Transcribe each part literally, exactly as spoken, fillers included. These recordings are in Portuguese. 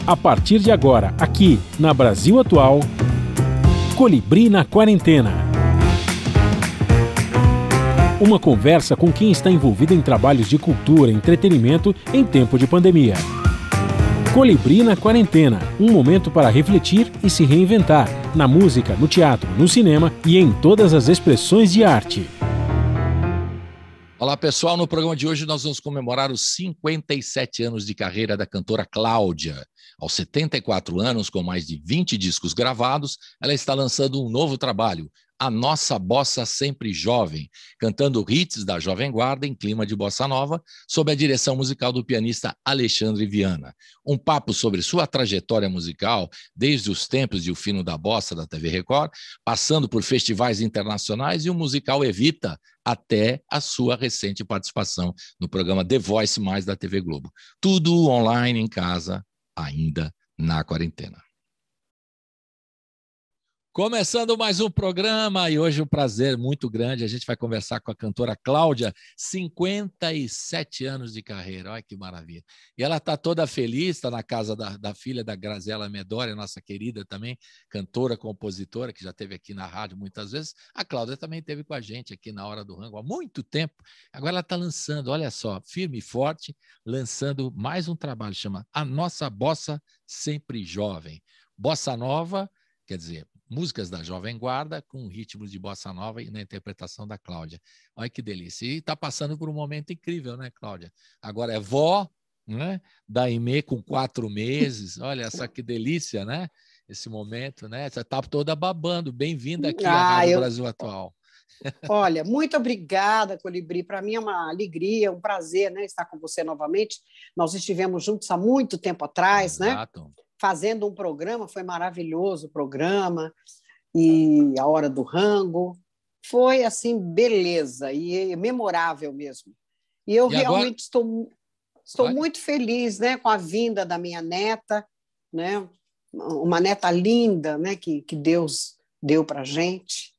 A partir de agora, aqui na Brasil Atual, Colibri na Quarentena. Uma conversa com quem está envolvido em trabalhos de cultura e entretenimento em tempo de pandemia. Colibri na Quarentena, um momento para refletir e se reinventar, na música, no teatro, no cinema e em todas as expressões de arte. Olá, pessoal. No programa de hoje nós vamos comemorar os cinquenta e sete anos de carreira da cantora Cláudia. Aos setenta e quatro anos, com mais de vinte discos gravados, ela está lançando um novo trabalho, A Nossa Bossa Sempre Jovem, cantando hits da Jovem Guarda em clima de bossa nova, sob a direção musical do pianista Alexandre Viana. Um papo sobre sua trajetória musical, desde os tempos de O Fino da Bossa da T V Record, passando por festivais internacionais e o musical Evita, até a sua recente participação no programa The Voice Mais da T V Globo. Tudo online em casa, ainda na quarentena. Começando mais um programa, e hoje um prazer muito grande, a gente vai conversar com a cantora Cláudia, cinquenta e sete anos de carreira, olha que maravilha. E ela está toda feliz, está na casa da, da filha da Graziella Medori, nossa querida também, cantora, compositora, que já esteve aqui na rádio muitas vezes. A Cláudia também esteve com a gente aqui na Hora do Rango há muito tempo. Agora ela está lançando, olha só, firme e forte, lançando mais um trabalho, chama A Nossa Bossa Sempre Jovem. Bossa Nova, quer dizer, músicas da Jovem Guarda com ritmos de bossa nova e na interpretação da Cláudia. Olha que delícia. E está passando por um momento incrível, né, Cláudia? Agora é vó, né? Da Aimee com quatro meses. Olha só que delícia, né? Esse momento, né? Você está toda babando. Bem-vinda aqui à Ah, Rádio eu... Brasil Atual. Olha, muito obrigada, Colibri. Para mim é uma alegria, um prazer, né, estar com você novamente. Nós estivemos juntos há muito tempo atrás, Exato. né? Fazendo um programa, foi maravilhoso o programa, e a Hora do Rango. Foi, assim, beleza, e memorável mesmo. E eu E realmente agora... estou, estou muito feliz, né, com a vinda da minha neta, né? Uma neta linda, né, que, que Deus deu para a gente.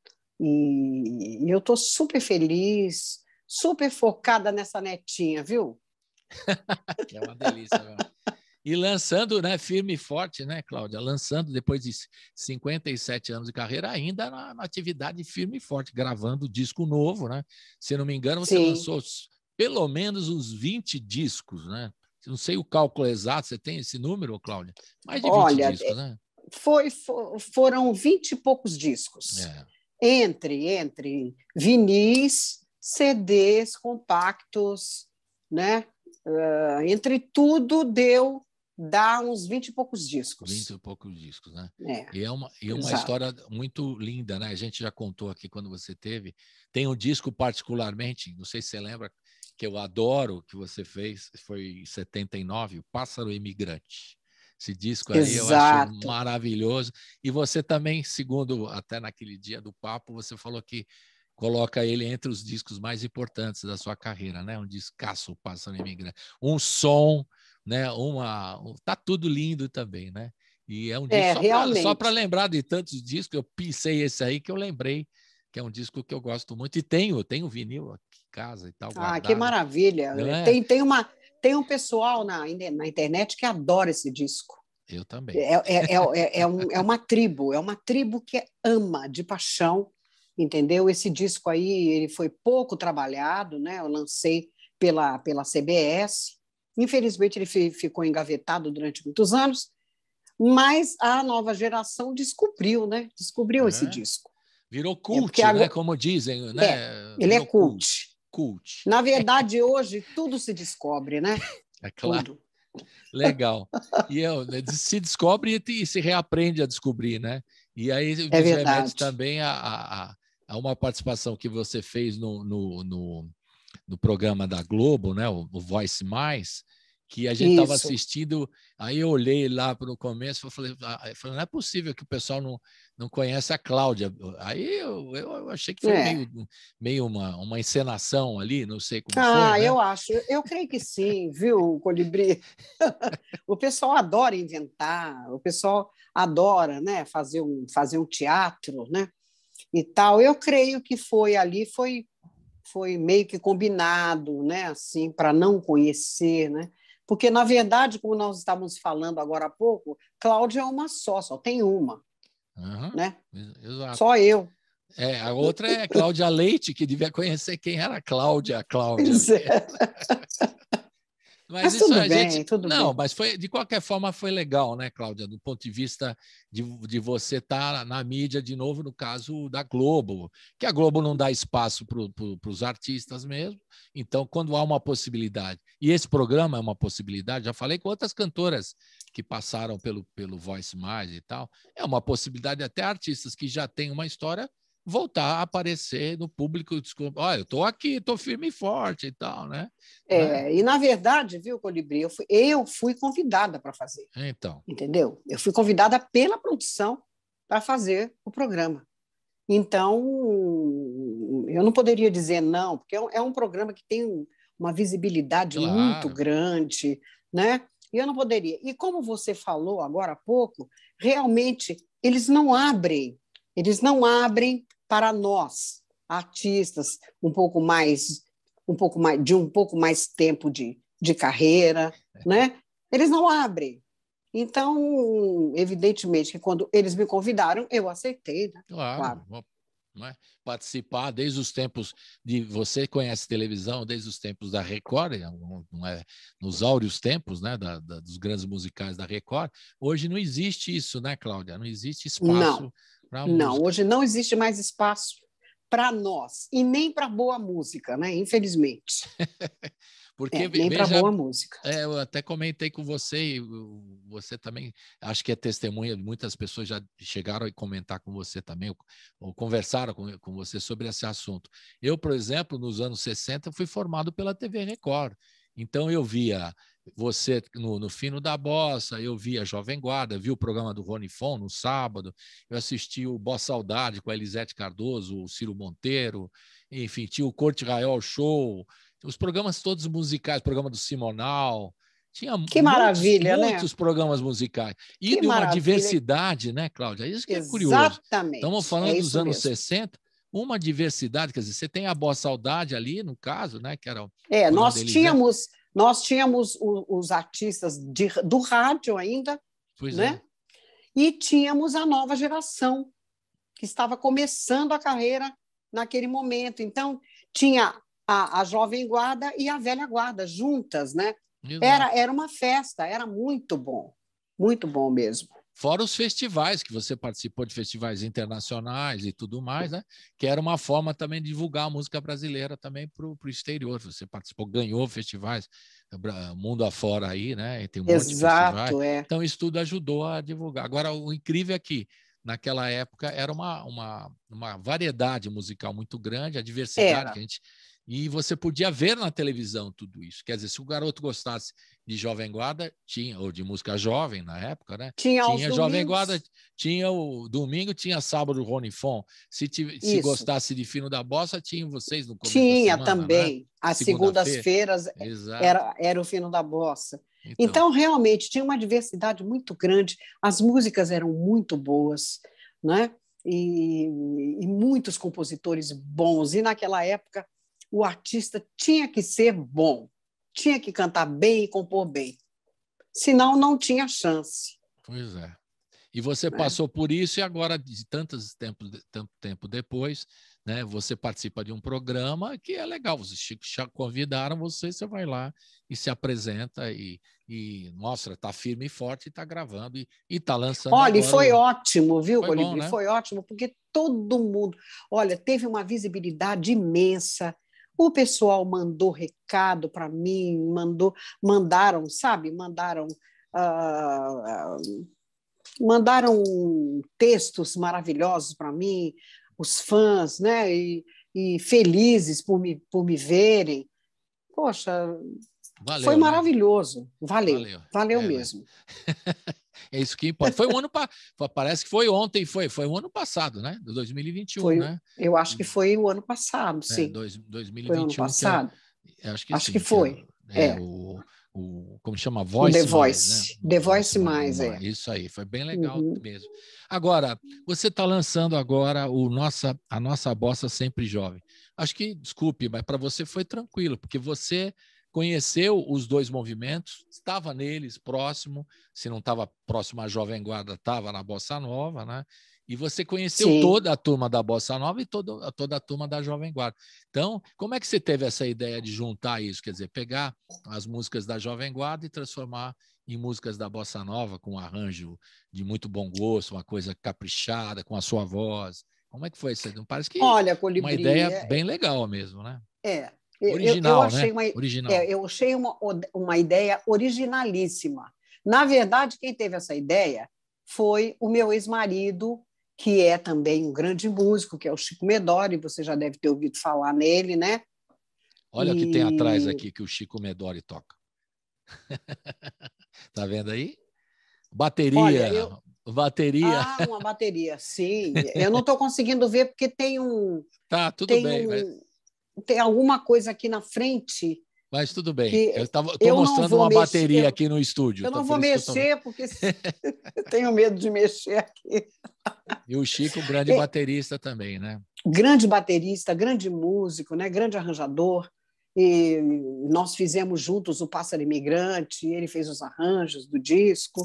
E eu estou super feliz, super focada nessa netinha, viu? Que é uma delícia, meu. E lançando, né, firme e forte, né, Cláudia? Lançando, depois de cinquenta e sete anos de carreira, ainda na, na atividade firme e forte, gravando disco novo, né? Se não me engano, você Sim. lançou pelo menos uns vinte discos, né? Não sei o cálculo exato, você tem esse número, Cláudia? Mais de vinte Olha, discos, né? Foi, for, foram vinte e poucos discos. É. Entre, entre vinis, C Ds, compactos, né? Uh, entre tudo deu dá uns vinte e poucos discos. Vinte e poucos discos, né? É, e é uma, e uma história muito linda, né? A gente já contou aqui quando você teve. Tem um disco particularmente, não sei se você lembra, que eu adoro, que você fez, foi em setenta e nove, O Pássaro Imigrante. Esse disco aí eu acho maravilhoso. E você também, segundo até naquele dia do papo, você falou que coloca ele entre os discos mais importantes da sua carreira, né? Um discaço, O Pássaro Imigrante. Um som, né? Uma, tá tudo lindo também, né? E é um disco, é, só realmente. Só para lembrar de tantos discos, eu pensei esse aí que eu lembrei, que é um disco que eu gosto muito. E tenho, tenho vinil aqui em casa e tal, guardado. Ah, que maravilha. É? Tem, tem, uma, tem um pessoal na, na internet que adora esse disco. Eu também. É, é, é, é, é, um, é uma tribo, é uma tribo que ama de paixão, entendeu? Esse disco aí ele foi pouco trabalhado, né? Eu lancei pela, pela C B S. Infelizmente, ele ficou engavetado durante muitos anos, mas a nova geração descobriu, né? Descobriu é. esse disco. Virou cult, é agora... né? Como dizem, né? É, ele Virou é cult. cult. Na verdade, hoje, tudo se descobre, né? É claro. Tudo. Legal. E eu, se descobre e se reaprende a descobrir, né? E aí nos é remete também a, a, a uma participação que você fez no, no, no, no programa da Globo, né? O, o Voice Mais, que a gente estava assistindo, aí eu olhei lá para o começo e falei, ah, não é possível que o pessoal não, não conhece a Cláudia. Aí eu, eu achei que foi é. meio, meio uma, uma encenação ali, não sei como ah, foi. Ah, né? eu acho, eu creio que sim, viu, Colibri? O pessoal adora inventar, o pessoal adora, né, fazer um, fazer um teatro, né, e tal. Eu creio que foi ali, foi, foi meio que combinado, né, assim, para não conhecer, né? Porque, na verdade, como nós estávamos falando agora há pouco, Cláudia é uma só, só tem uma. Uhum, né? Exato. Só eu. É, a outra é Cláudia Leite, que devia conhecer quem era Cláudia, Cláudia. Pois é. Mas, mas isso tudo a bem, gente... tudo Não, bem. mas foi, de qualquer forma foi legal, né, Cláudia? Do ponto de vista de, de você estar na mídia de novo, no caso da Globo, que a Globo não dá espaço para pro, os artistas mesmo. Então, quando há uma possibilidade, e esse programa é uma possibilidade, já falei com outras cantoras que passaram pelo, pelo Voice Mais e tal, é uma possibilidade até artistas que já têm uma história voltar a aparecer no público. Desculpa, olha, eu estou aqui, estou firme e forte e tal, né? É, né? E, na verdade, viu, Colibri, eu fui, eu fui convidada para fazer. Então. Entendeu? Eu fui convidada pela produção para fazer o programa. Então, eu não poderia dizer não, porque é um, é um programa que tem uma visibilidade Claro. muito grande, né? E eu não poderia. E como você falou agora há pouco, realmente eles não abrem, eles não abrem para nós, artistas, um pouco mais, um pouco mais de um pouco mais tempo de, de carreira, né? Eles não abrem. Então, evidentemente que quando eles me convidaram, eu aceitei, né? Claro. Claro. Não é? Participar desde os tempos de... Você conhece televisão desde os tempos da Record, não é? Nos áureos tempos, né? Da, da, dos grandes musicais da Record. Hoje não existe isso, né, Cláudia? Não existe espaço para música. Não, hoje não existe mais espaço para nós e nem para boa música, né? Infelizmente. Porque, é, nem veja, para boa música. É, eu até comentei com você, e você também, acho que é testemunha, muitas pessoas já chegaram a comentar com você também, ou, ou conversaram com, com você sobre esse assunto. Eu, por exemplo, nos anos sessenta, fui formado pela T V Record. Então, eu via você no, no Fino da Bossa, eu via Jovem Guarda, vi o programa do Rony Fon no sábado, eu assisti o Boa Saudade com a Elisete Cardoso, o Ciro Monteiro, enfim, tinha o Corte Raiol Show, os programas todos musicais, programa do Simonal, tinha que muitos, maravilha, muitos né? programas musicais. E que de uma maravilha. diversidade, né, Cláudia? Isso que é Exatamente. curioso. Estamos falando é dos anos mesmo. sessenta, uma diversidade, quer dizer, você tem a Boa Saudade ali, no caso, né, que era o É, nós Elisete. tínhamos, nós tínhamos os, os artistas de, do rádio ainda, pois né? É. E tínhamos a nova geração, que estava começando a carreira naquele momento. Então, tinha a, a Jovem Guarda e a Velha Guarda juntas, né? Era, era uma festa, era muito bom, muito bom mesmo. Fora os festivais, que você participou de festivais internacionais e tudo mais, né? Que era uma forma também de divulgar a música brasileira também para o exterior. Você participou, ganhou festivais mundo afora aí, né? E tem um monte Exato, de festivais. É. Então, isso tudo ajudou a divulgar. Agora, o incrível é que, naquela época, era uma, uma, uma variedade musical muito grande, a diversidade era. que a gente... E você podia ver na televisão tudo isso. Quer dizer, se o garoto gostasse de Jovem Guarda, tinha, ou de música jovem na época, né? Tinha, tinha Jovem domingos. Guarda, tinha o domingo, tinha sábado o Rony Fon. Se, se gostasse de Fino da Bossa, tinha vocês no começo tinha da semana, também. né? As segundas-feiras era, era o Fino da Bossa. Então. então, realmente, tinha uma diversidade muito grande. As músicas eram muito boas, né? E, e muitos compositores bons. E, naquela época, o artista tinha que ser bom, tinha que cantar bem e compor bem. Senão, não tinha chance. Pois é. E você passou é. por isso e agora, de tantos tempos, tanto tempo depois, né, você participa de um programa que é legal. Vocês convidaram você, você vai lá e se apresenta e, e mostra, está firme e forte, está gravando e está lançando Olha, agora. E foi o... ótimo, viu, foi Colibri? bom, né? Foi ótimo, porque todo mundo... Olha, teve uma visibilidade imensa. O pessoal mandou recado para mim, mandou, mandaram, sabe? Mandaram, uh, mandaram textos maravilhosos para mim, os fãs, né? E, e felizes por me, por me verem. Poxa, Valeu, foi maravilhoso. Né? Valeu, valeu, valeu é, mesmo. É isso que importa. Foi um ano pa... Parece que foi ontem, foi, foi o ano passado, né? De dois mil e vinte e um, foi, né? Eu acho que foi o ano passado, sim. É, dois, dois mil e vinte e um, foi o ano passado. Que é, acho que acho sim, que foi. Que é, é, é. O, o, como chama? Voice The Voice. Mais, né? The Voice Mais, é. Isso aí, foi bem legal uhum. mesmo. Agora, você está lançando agora o nossa, a nossa bossa sempre jovem. Acho que, desculpe, mas para você foi tranquilo, porque você conheceu os dois movimentos, estava neles próximo, se não estava próximo à Jovem Guarda, estava na Bossa Nova, né? E você conheceu Sim. toda a turma da Bossa Nova e toda, toda a turma da Jovem Guarda. Então, como é que você teve essa ideia de juntar isso? Quer dizer, pegar as músicas da Jovem Guarda e transformar em músicas da Bossa Nova, com um arranjo de muito bom gosto, uma coisa caprichada, com a sua voz. Como é que foi isso? Não parece que Olha, Colibri, uma ideia é, bem legal mesmo, né? É. Original, eu, eu achei né? Uma, Original. É, eu achei uma, uma ideia originalíssima. Na verdade, quem teve essa ideia foi o meu ex-marido, que é também um grande músico, que é o Chico Medori, você já deve ter ouvido falar nele, né? Olha e... o que tem atrás aqui que o Chico Medori toca. Tá vendo aí? Bateria. Olha, eu... Bateria. Ah, uma bateria, sim. Eu não estou conseguindo ver porque tem um... Tá, tudo tem bem. Um... Mas... Tem alguma coisa aqui na frente... Mas tudo bem. Que eu estou mostrando uma mexer, bateria eu, aqui no estúdio. Eu então não vou mexer, tô... porque eu tenho medo de mexer aqui. E o Chico, grande é, baterista também, né? Grande baterista, grande músico, né? Grande arranjador. E nós fizemos juntos o Pássaro Imigrante, ele fez os arranjos do disco.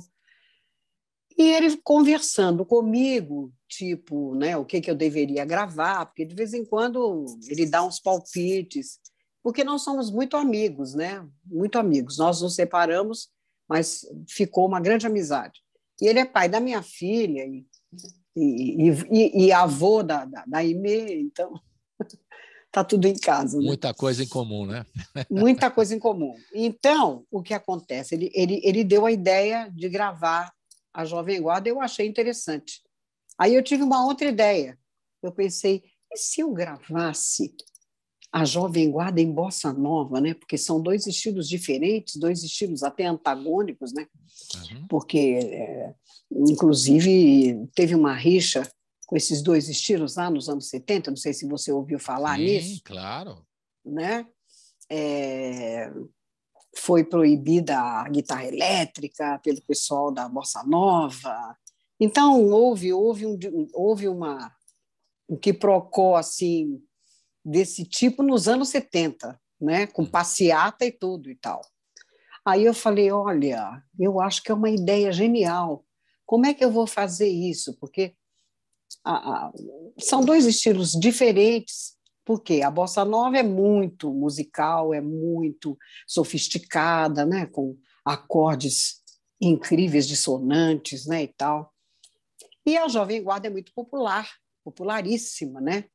E ele conversando comigo, tipo, né, o que, que eu deveria gravar, porque de vez em quando ele dá uns palpites, porque nós somos muito amigos, né? Muito amigos. Nós nos separamos, mas ficou uma grande amizade. E ele é pai da minha filha e, e, e, e avô da, da, da Aimee, então está tudo em casa. Né? Muita coisa em comum, né? Muita coisa em comum. Então, o que acontece? Ele, ele, ele deu a ideia de gravar a Jovem Guarda, eu achei interessante. Aí eu tive uma outra ideia. Eu pensei, e se eu gravasse a Jovem Guarda em Bossa Nova, né? Porque são dois estilos diferentes, dois estilos até antagônicos, né? Uhum. Porque, é, inclusive, teve uma rixa com esses dois estilos lá nos anos setenta, não sei se você ouviu falar Sim, nisso. Claro. Né? É, foi proibida a guitarra elétrica pelo pessoal da Bossa Nova. Então, houve, houve, um, houve uma, um quiprocó, assim, desse tipo nos anos setenta, né? Com passeata e tudo e tal. Aí eu falei, olha, eu acho que é uma ideia genial. Como é que eu vou fazer isso? Porque a, a, são dois estilos diferentes, porque a Bossa Nova é muito musical, é muito sofisticada, né? Com acordes incríveis, dissonantes, né? E tal. E a Jovem Guarda é muito popular, popularíssima, né?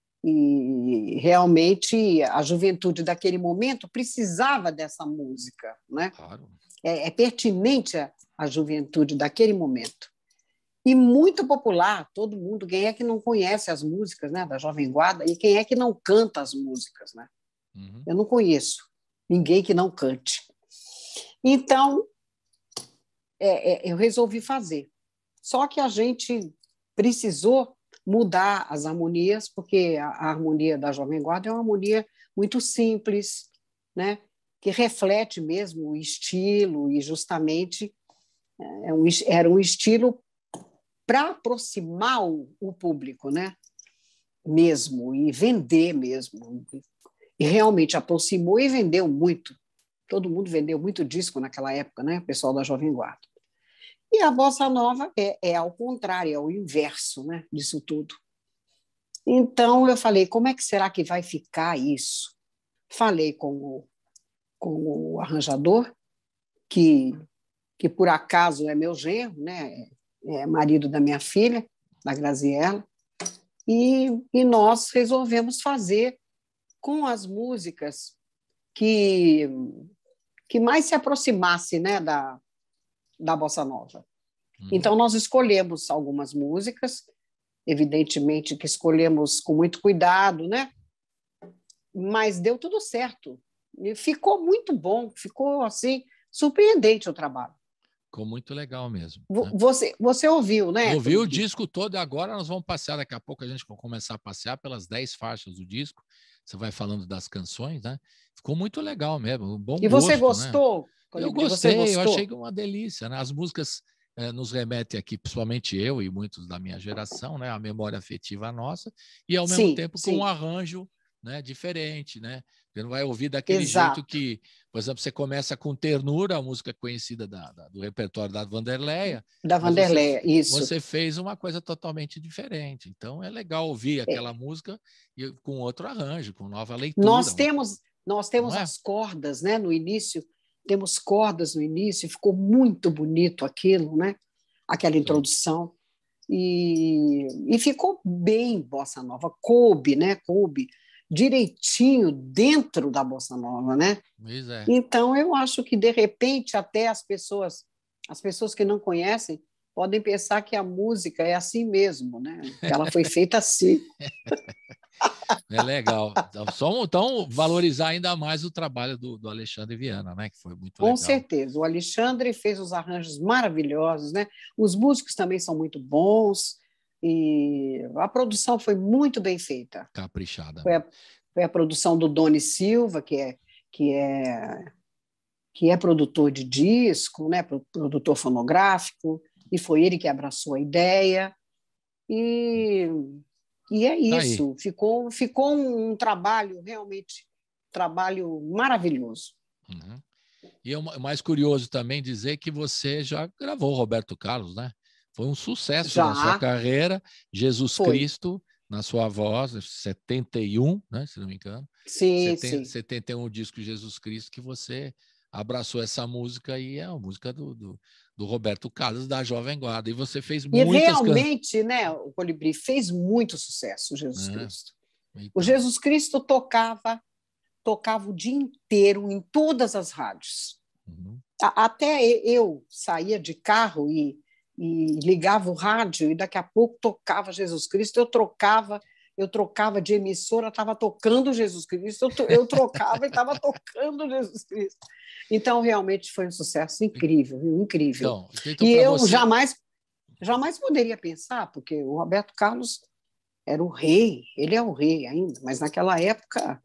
E realmente a juventude daquele momento precisava dessa música, né? Claro. É, é pertinente a, a juventude daquele momento. E muito popular, todo mundo, quem é que não conhece as músicas, né, da Jovem Guarda e quem é que não canta as músicas, né? Uhum. Eu não conheço ninguém que não cante. Então, é, é, eu resolvi fazer. Só que a gente precisou mudar as harmonias, porque a, a harmonia da Jovem Guarda é uma harmonia muito simples, né? Que reflete mesmo o estilo e justamente é um, era um estilo para aproximar o, o público, né? Mesmo, e vender mesmo. E realmente aproximou e vendeu muito. Todo mundo vendeu muito disco naquela época, né? O pessoal da Jovem Guarda. E a Bossa Nova é, é ao contrário, é o inverso, né, disso tudo. Então, eu falei, como é que será que vai ficar isso? Falei com o, com o arranjador, que, que por acaso é meu genro, né, é marido da minha filha, da Graziella, e, e nós resolvemos fazer com as músicas que, que mais se aproximasse, né, da, da Bossa Nova. Uhum. Então, nós escolhemos algumas músicas, evidentemente que escolhemos com muito cuidado, né? Mas deu tudo certo. E ficou muito bom, ficou assim, surpreendente o trabalho. Ficou muito legal mesmo. Né? Você, você ouviu, né? Ouviu o disco todo e agora nós vamos passear, daqui a pouco a gente vai começar a passear pelas dez faixas do disco. Você vai falando das canções, né? Ficou muito legal mesmo, um bom E você gosto, gostou? Né? Eu gostei, gostou? Eu achei uma delícia, né? As músicas eh, nos remetem aqui, principalmente eu e muitos da minha geração, né? A memória afetiva nossa, e ao sim, mesmo tempo sim. com um arranjo, né? Diferente, né? Você não vai ouvir daquele Exato. jeito que, por exemplo, você começa com Ternura, a música conhecida da, da, do repertório da Vanderleia. Da Vanderleia, você, isso. Você fez uma coisa totalmente diferente. Então, é legal ouvir aquela é. música e, com outro arranjo, com nova leitura. Nós temos, nós temos é? as cordas, né? No início, temos cordas no início, ficou muito bonito aquilo, né? Aquela introdução. E, e ficou bem bossa nova, coube, né? Coube direitinho dentro da bossa nova, né? Pois é. Então eu acho que de repente até as pessoas, as pessoas que não conhecem, podem pensar que a música é assim mesmo, né? Que ela foi feita assim. É legal. Então, só, então, valorizar ainda mais o trabalho do, do Alexandre Viana, né? Que foi muito Com legal. Com certeza. O Alexandre fez os arranjos maravilhosos, né? Os músicos também são muito bons e a produção foi muito bem feita. Caprichada. Foi a, foi a produção do Doni Silva, que é, que é, que é produtor de disco, né? Produtor fonográfico, e foi ele que abraçou a ideia. E... E é isso, tá ficou, ficou um, um trabalho, realmente, um trabalho maravilhoso. Uhum. E é mais curioso também dizer que você já gravou Roberto Carlos, né? Foi um sucesso já. na sua carreira, Jesus Foi. Cristo, na sua voz, setenta e um, né? Se não me engano. Sim, setenta, sim. setenta e um, o disco Jesus Cristo, que você abraçou essa música e é a música do, do, do Roberto Carlos, da Jovem Guarda. E você fez e muitas... E realmente, can... né, o Colibri fez muito sucesso, o Jesus é. Cristo. Então. O Jesus Cristo tocava, tocava o dia inteiro em todas as rádios. Uhum. Até eu saía de carro e, e ligava o rádio e daqui a pouco tocava Jesus Cristo, eu trocava... Eu trocava de emissora, estava tocando Jesus Cristo, eu, eu trocava e estava tocando Jesus Cristo. Então, realmente foi um sucesso incrível, incrível. Então, então e eu você... jamais, jamais poderia pensar, porque o Roberto Carlos era o rei, ele é o rei ainda, mas naquela época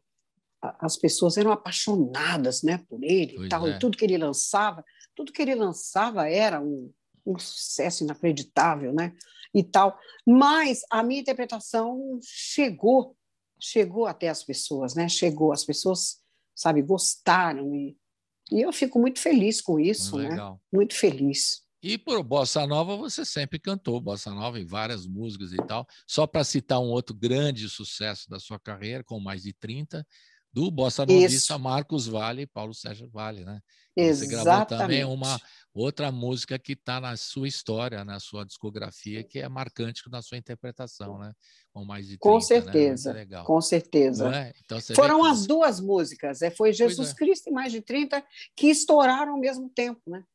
as pessoas eram apaixonadas, né, por ele e tal, é. e tudo que ele lançava, tudo que ele lançava era um, um sucesso inacreditável, né? E tal, mas a minha interpretação chegou, chegou até as pessoas, né? Chegou, as pessoas, sabe, gostaram e, e eu fico muito feliz com isso, muito né? legal. Muito feliz. E por Bossa Nova você sempre cantou Bossa Nova em várias músicas e tal. Só para citar um outro grande sucesso da sua carreira, com mais de trinta, do Bossa Novista Marcos Valle e Paulo Sérgio Valle, né? Você gravou também uma outra música que está na sua história, na sua discografia, que é marcante na sua interpretação, né? Com mais de trinta, com certeza, né? Legal. Com certeza. É? Então, você Foram vê que as você... duas músicas, foi Jesus é. Cristo e mais de trinta, que estouraram ao mesmo tempo, né?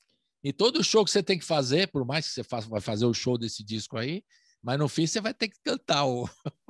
E todo show que você tem que fazer, por mais que você faça, vai fazer o show desse disco aí, mas no fim você vai ter que cantar o...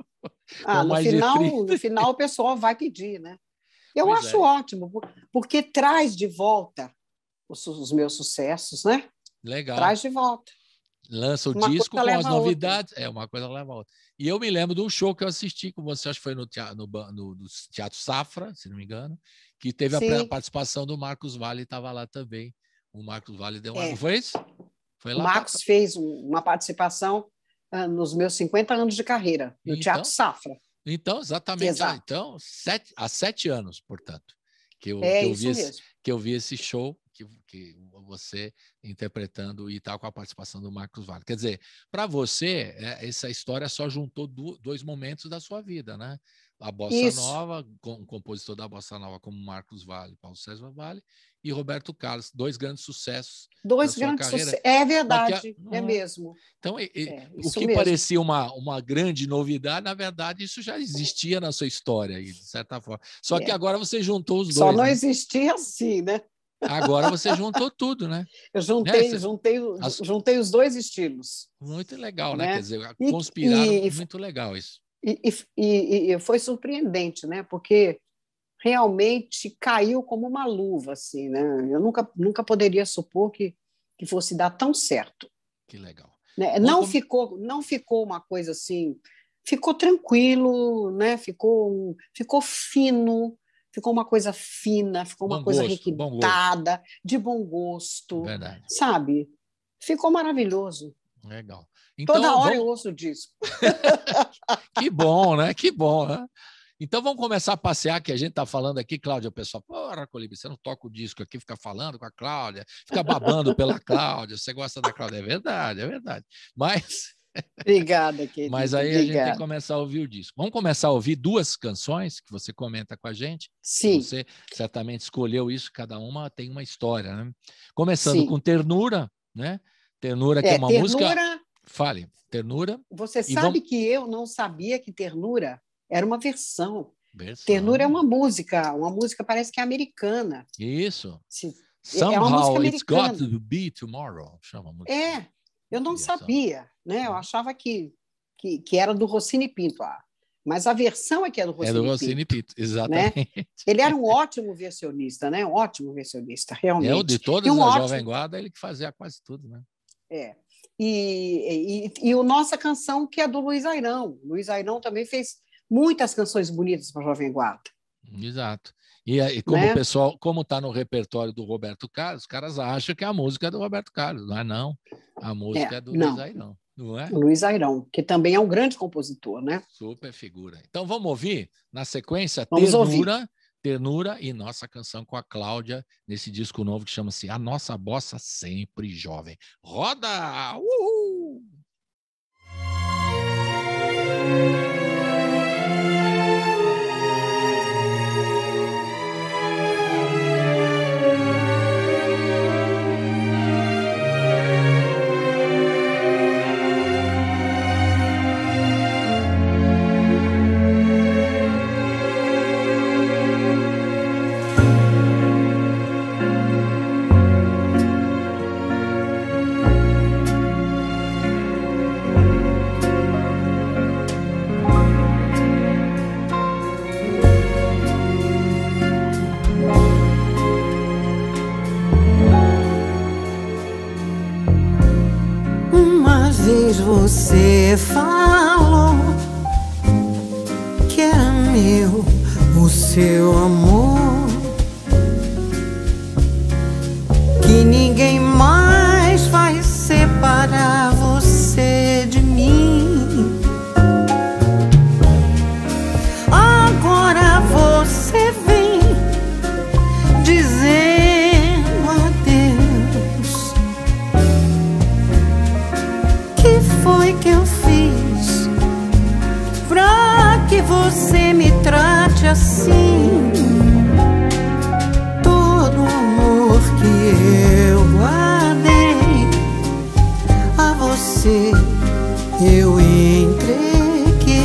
Ah, no final, no final o pessoal vai pedir, né? Eu pois acho é. ótimo, porque traz de volta os, os meus sucessos, né? Legal. Traz de volta. Lança o uma disco com as novidades. Outra. É, uma coisa leva a outra. E eu me lembro de um show que eu assisti com você, acho que foi no Teatro, no, no, no teatro Safra, se não me engano, que teve Sim. a participação do Marcos Valle, estava lá também. O Marcos Valle deu uma... É. Não foi isso? Foi lá o Marcos pra... fez uma participação uh, nos meus cinquenta anos de carreira, no então, Teatro Safra. Então, exatamente. Ah, então, sete, há sete anos, portanto, que eu, é que, eu vi esse, que eu vi esse show, que, que você interpretando e tal, com a participação do Marcos Valle. Quer dizer, para você, é, essa história só juntou do, dois momentos da sua vida, né? A Bossa Isso. Nova, com o compositor da Bossa Nova como Marcos Valle, Paulo César Valle, e Roberto Carlos, dois grandes sucessos dois da sua grandes carreira. Suce... É verdade, a... é mesmo. Então, e, é, o que mesmo. parecia uma, uma grande novidade, na verdade, isso já existia na sua história, de certa forma. Só é. que agora você juntou os dois. Só não né? existia assim, né? Agora você juntou tudo, né? Eu juntei, né? Você... juntei, As... juntei os dois estilos. Muito legal, né? né? Quer dizer, conspiraram, e, muito legal isso. E, e, e foi surpreendente, né? Porque realmente caiu como uma luva, assim, né? Eu nunca, nunca poderia supor que, que fosse dar tão certo. Que legal. Né? Não, como... ficou, não ficou uma coisa assim, ficou tranquilo, né? ficou, ficou fino, ficou uma coisa fina, ficou uma bom coisa gosto, requintada, bom de bom gosto, Verdade. sabe? Ficou maravilhoso. Legal. Então, Toda hora vamos... eu ouço o disco. Que bom, né? Que bom, né? Então vamos começar a passear, que a gente está falando aqui, Cláudia, o pessoal, porra, Colibri, você não toca o disco aqui, fica falando com a Cláudia, fica babando pela Cláudia, você gosta da Cláudia. É verdade, é verdade. Mas... Obrigada, querida. Mas aí Obrigada. a gente tem que começar a ouvir o disco. Vamos começar a ouvir duas canções que você comenta com a gente. Sim. Você certamente escolheu isso, cada uma tem uma história, né? Começando Sim. com Ternura, né? Ternura, que é, É, uma ternura, música... Fale, Ternura. Você sabe vamos... que eu não sabia que Ternura era uma versão. versão. Ternura é uma música, uma música parece que é americana. Isso. Se, Somehow é uma música it's got americana. to be tomorrow. Chama a música. É, eu não Versão. sabia, né? Eu achava que, que, que era do Rossini Pinto, ah, mas a versão é que é do Rossini É do Pinto. Rossini Pinto, exatamente. Né? Ele era um ótimo versionista, né? Um ótimo versionista, realmente. É o de todos um da ótimo... Jovem Guarda, ele que fazia quase tudo, né? É. E, e, e o Nossa Canção, que é do Luiz Airão. Luiz Airão também fez muitas canções bonitas para a Jovem Guarda. Exato. E, e como né? o pessoal, como está no repertório do Roberto Carlos, os caras acham que a música é do Roberto Carlos, não é não. A música é, é do não. Luiz Airão, não é? O Luiz Airão, que também é um grande compositor, né? Super figura. Então vamos ouvir, na sequência, vamos Ternura, ouvir. Ternura e Nossa Canção com a Cláudia, nesse disco novo que chama-se A Nossa Bossa Sempre Jovem. Roda! Uhul! Você falou que era meu o seu amor, que ninguém mais vai separar você de mim. Agora você vem dizendo adeus. Que foi que eu fiz pra que você me trate assim? Todo o amor que eu guardei a você eu entreguei.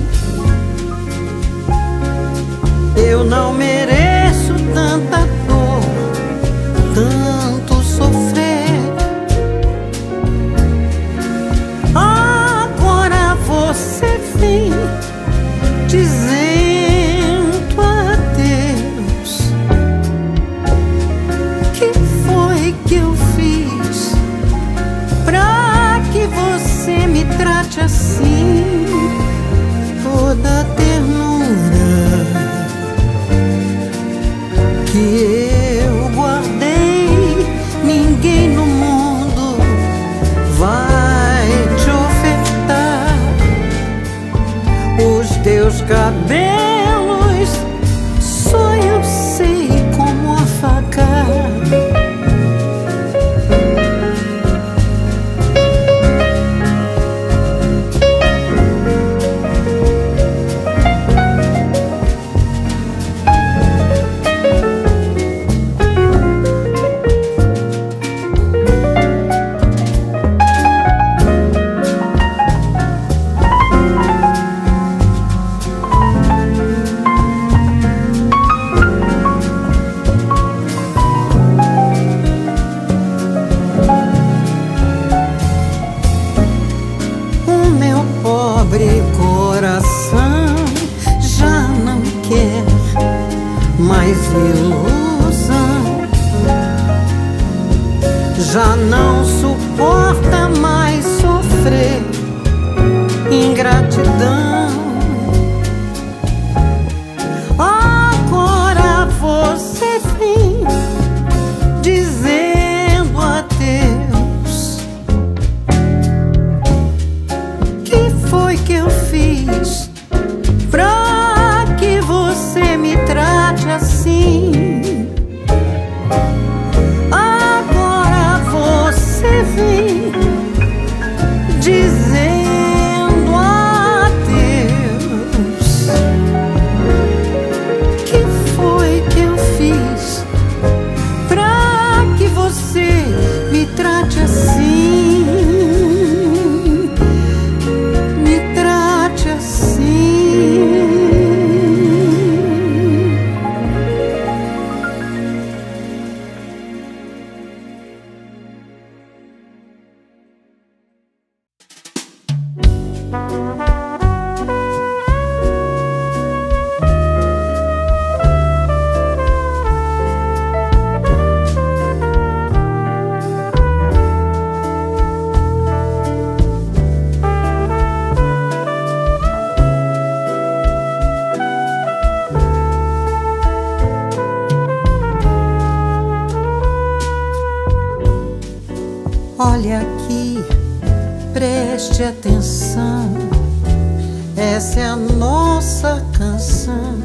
Eu não mereço tanta dor, tanto sofrer. Você vem dizendo adeus. Que foi que eu fiz pra que você me trate assim? Toda a ternura que eu guardei, ninguém no mundo vai te ofertar. Os teus cabelos só eu sei como afagar. Já não suporta mais sofrer ingratidão. Agora você vem dizendo adeus. Que foi que eu fiz pra que você me trate assim, me trate assim. Olha aqui, preste atenção, essa é a nossa canção.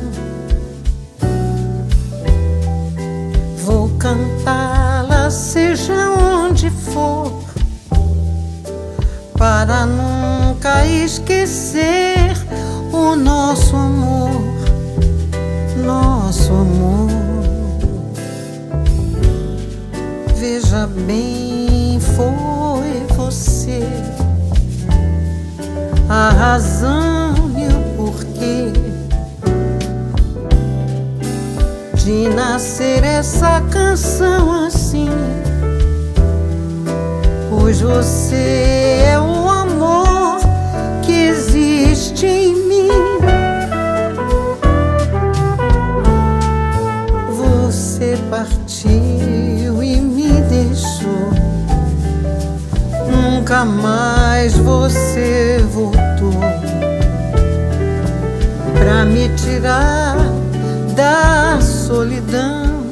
Vou cantá-la seja onde for, para nunca esquecer o nosso amor, nosso amor. Veja bem, foi você a razão e o porquê de nascer essa canção assim, pois você é o amor que existe em mim. Você partiu e me deixou, nunca mais você voltou pra me tirar da solidão.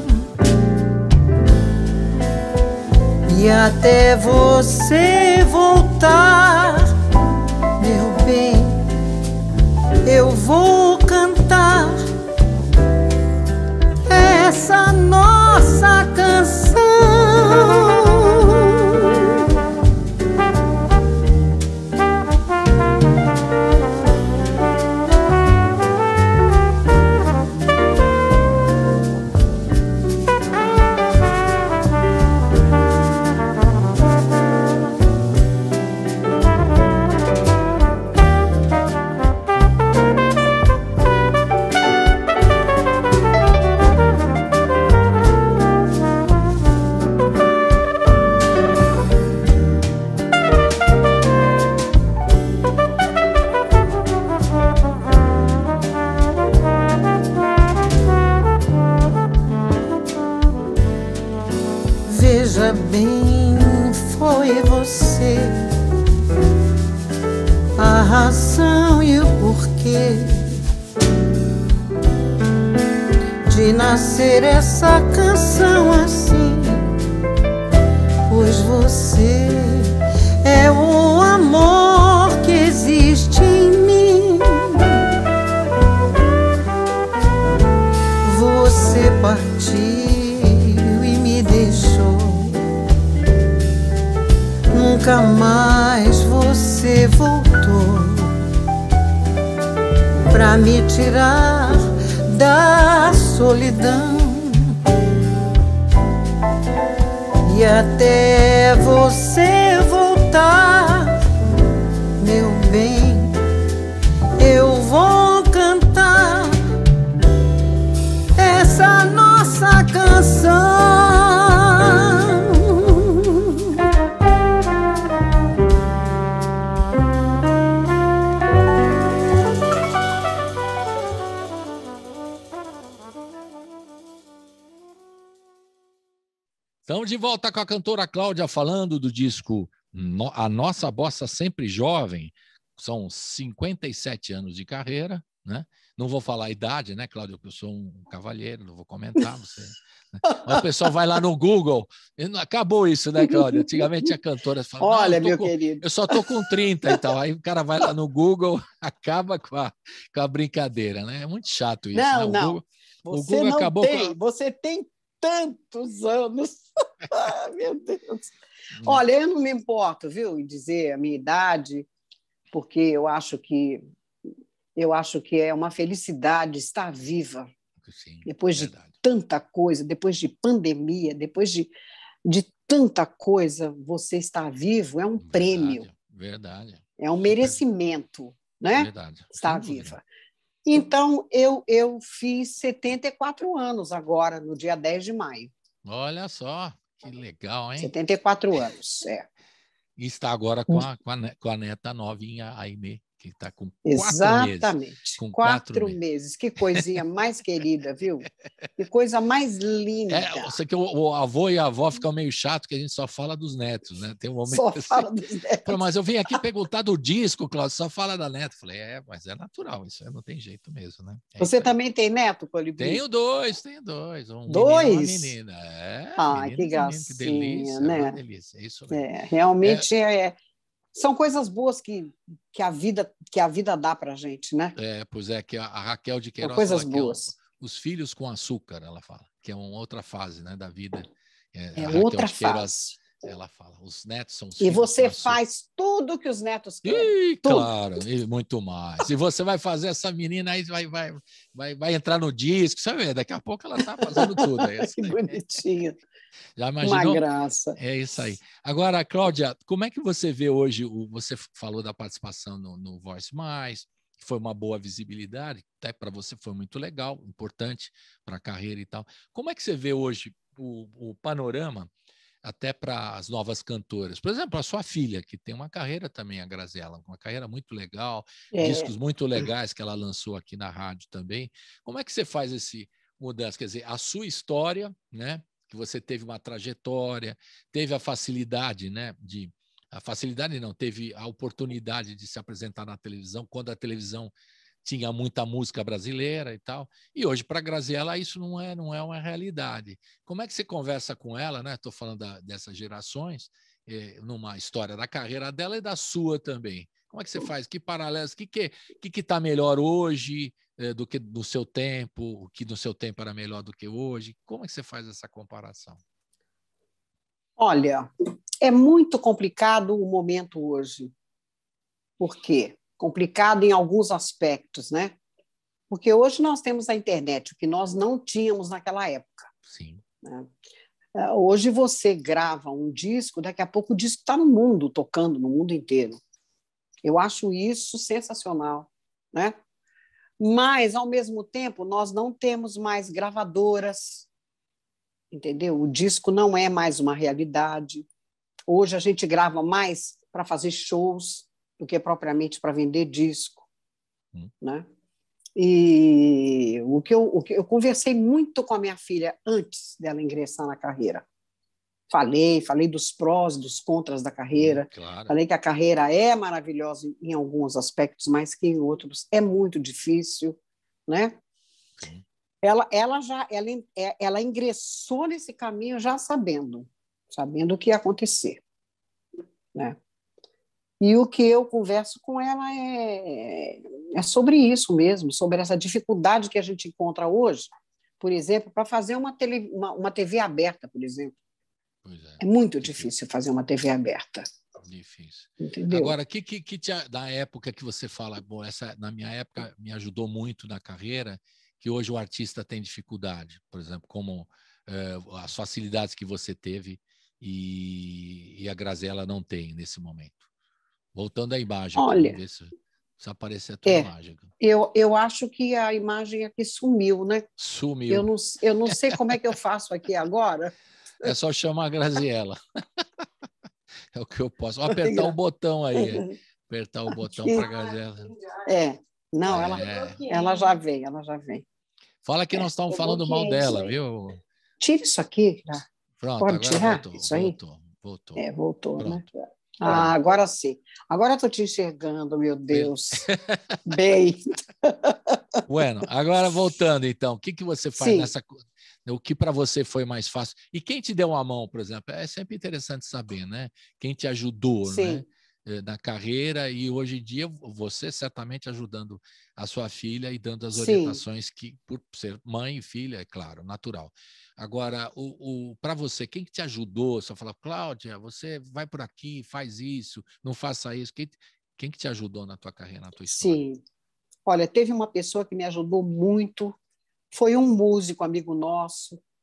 E até você voltar, meu bem, eu vou cantar essa nossa canção. Veja bem, foi você a razão e o porquê de nascer essa canção assim, pois você é o amor que existe em mim. Você partiu e me deixou, nunca mais você voltou pra me tirar da solidão. E até você voltar, meu bem, eu vou cantar essa nossa canção. Estamos de volta com a cantora Cláudia falando do disco A Nossa Bossa Sempre Jovem. São cinquenta e sete anos de carreira, né? Não vou falar a idade, né, Cláudia? Porque eu sou um cavalheiro, não vou comentar. Você, né? Mas o pessoal vai lá no Google. Acabou isso, né, Cláudia? Antigamente a cantora falava, olha, meu com, querido, eu só estou com trinta e tal. Aí o cara vai lá no Google, acaba com a, com a brincadeira, né? É muito chato isso. não, né? O não. Google, Você o Google não acabou tem, com a... você tem tantos anos. Ah, meu Deus. Olha, eu não me importo, viu, em dizer a minha idade, porque eu acho que eu acho que é uma felicidade estar viva. Sim, depois verdade. De tanta coisa, depois de pandemia, depois de de tanta coisa, você estar vivo é um Verdade, prêmio. Verdade. É um Super, merecimento, né? verdade. Estar Sem dúvida. viva. Então, eu, eu fiz setenta e quatro anos agora, no dia dez de maio. Olha só, que legal, hein? setenta e quatro anos, é. E está agora com a, com a, ne- com a neta novinha, a Aimee, que está com quatro meses. Exatamente. Com quatro Quatro meses. meses. Que coisinha mais querida, viu? Que coisa mais linda. É, eu sei que o, o avô e a avó ficam meio chato que a gente só fala dos netos, né? Tem um momento Só assim. fala dos netos. Falei, mas eu vim aqui perguntar do disco, Cláudio, só fala da neta. Falei, é, mas é natural, isso aí não tem jeito mesmo, né? É Você isso aí. também tem neto, Colibri? Tenho dois, tenho dois. Um menino e uma Dois? menina. É, Ah, menino que e menino, que gracinha, delícia, é uma né? delícia, é isso mesmo. É, É, realmente é, são coisas boas que, que, a vida, que a vida dá para a gente, né? é, pois é, que a, a Raquel de São Queiroz coisas fala que é um, boas. os filhos com açúcar, ela fala, que é uma outra fase, né, da vida. É, É a Raquel outra de Queiroz, fase. ela fala, os netos são os E filhos com você açúcar. faz tudo que os netos querem. Ih, Tudo. claro, e muito mais. E você vai fazer essa menina aí, vai, vai, vai, vai entrar no disco, você vai ver, daqui a pouco ela está fazendo tudo. É isso Que aí. bonitinha. Já Uma imaginou? graça. É isso aí. Agora, Cláudia, como é que você vê hoje, o, você falou da participação no, no Voice Mais, que foi uma boa visibilidade, até para você foi muito legal, importante para a carreira e tal. Como é que você vê hoje o, o panorama até para as novas cantoras? Por exemplo, a sua filha, que tem uma carreira também, a Graziella, uma carreira muito legal, É, discos muito legais que ela lançou aqui na rádio também. Como é que você faz esse mudança? Quer dizer, a sua história, né? Que você teve uma trajetória, teve a facilidade, né? De a facilidade não, teve a oportunidade de se apresentar na televisão quando a televisão tinha muita música brasileira e tal. E hoje, para a Graziella, isso não é, não é uma realidade. Como é que você conversa com ela, né? Estou falando da, dessas gerações, eh, numa história da carreira dela e da sua também. Como é que você faz? Que paralelos? O que que que que está melhor hoje eh, do que no seu tempo? O que no seu tempo era melhor do que hoje? Como é que você faz essa comparação? olha, é muito complicado o momento hoje. Por quê? Complicado em alguns aspectos, né? Porque hoje nós temos a internet, o que nós não tínhamos naquela época. Sim. Né? Hoje você grava um disco, daqui a pouco o disco está no mundo, tocando no mundo inteiro. Eu acho isso sensacional, né? Mas, ao mesmo tempo, nós não temos mais gravadoras, entendeu? O disco não é mais uma realidade. Hoje a gente grava mais para fazer shows do que propriamente para vender disco, Hum. né? E o que, eu, o que eu conversei muito com a minha filha antes dela ingressar na carreira. Falei, falei dos prós, dos contras da carreira. Hum, claro. Falei que a carreira é maravilhosa em alguns aspectos, mas que em outros é muito difícil, né? Sim. Ela, ela já ela, ela ingressou nesse caminho já sabendo, sabendo o que ia acontecer, né? E o que eu converso com ela é, é sobre isso mesmo, sobre essa dificuldade que a gente encontra hoje, por exemplo, para fazer uma, tele, uma, uma T V aberta, por exemplo. Pois é. É muito Difícil. difícil fazer uma T V aberta. Difícil. Entendeu? Agora, que, que, que te, da época que você fala, bom, essa na minha época me ajudou muito na carreira, que hoje o artista tem dificuldade, por exemplo, como eh, as facilidades que você teve e, e a Graziella não tem nesse momento. Voltando à imagem aqui, Olha, vamos ver se, se aparecer a tua é, imagem. eu, eu acho que a imagem aqui sumiu, né? Sumiu. Eu não, eu não sei como é que eu faço aqui agora. É só chamar a Graziella. É o que eu posso. Vou apertar o botão aí. Apertar o botão para a Graziella. É, não, ela, É. ela já vem, ela já vem. Fala que nós estamos falando mal dela, viu? Tira isso aqui. Já. Pronto, Pode agora tirar voltou. isso aí? Voltou, voltou. É, voltou, Pronto. né? Ah, agora sim. Agora estou te enxergando, meu Deus. Bem. Bueno, agora voltando então, o que, que você faz Sim. nessa... O que para você foi mais fácil? E quem te deu uma mão, por exemplo? É sempre interessante saber, né? Quem te ajudou, Sim. né? Na carreira e hoje em dia você certamente ajudando a sua filha e dando as Sim. orientações que, por ser mãe e filha, é claro, natural. Agora, o, o, para você, quem que te ajudou? Você fala, Cláudia, você vai por aqui, faz isso, não faça isso. Quem, quem que te ajudou na tua carreira, na tua história? Sim. Olha, teve uma pessoa que me ajudou muito, foi um músico amigo nosso,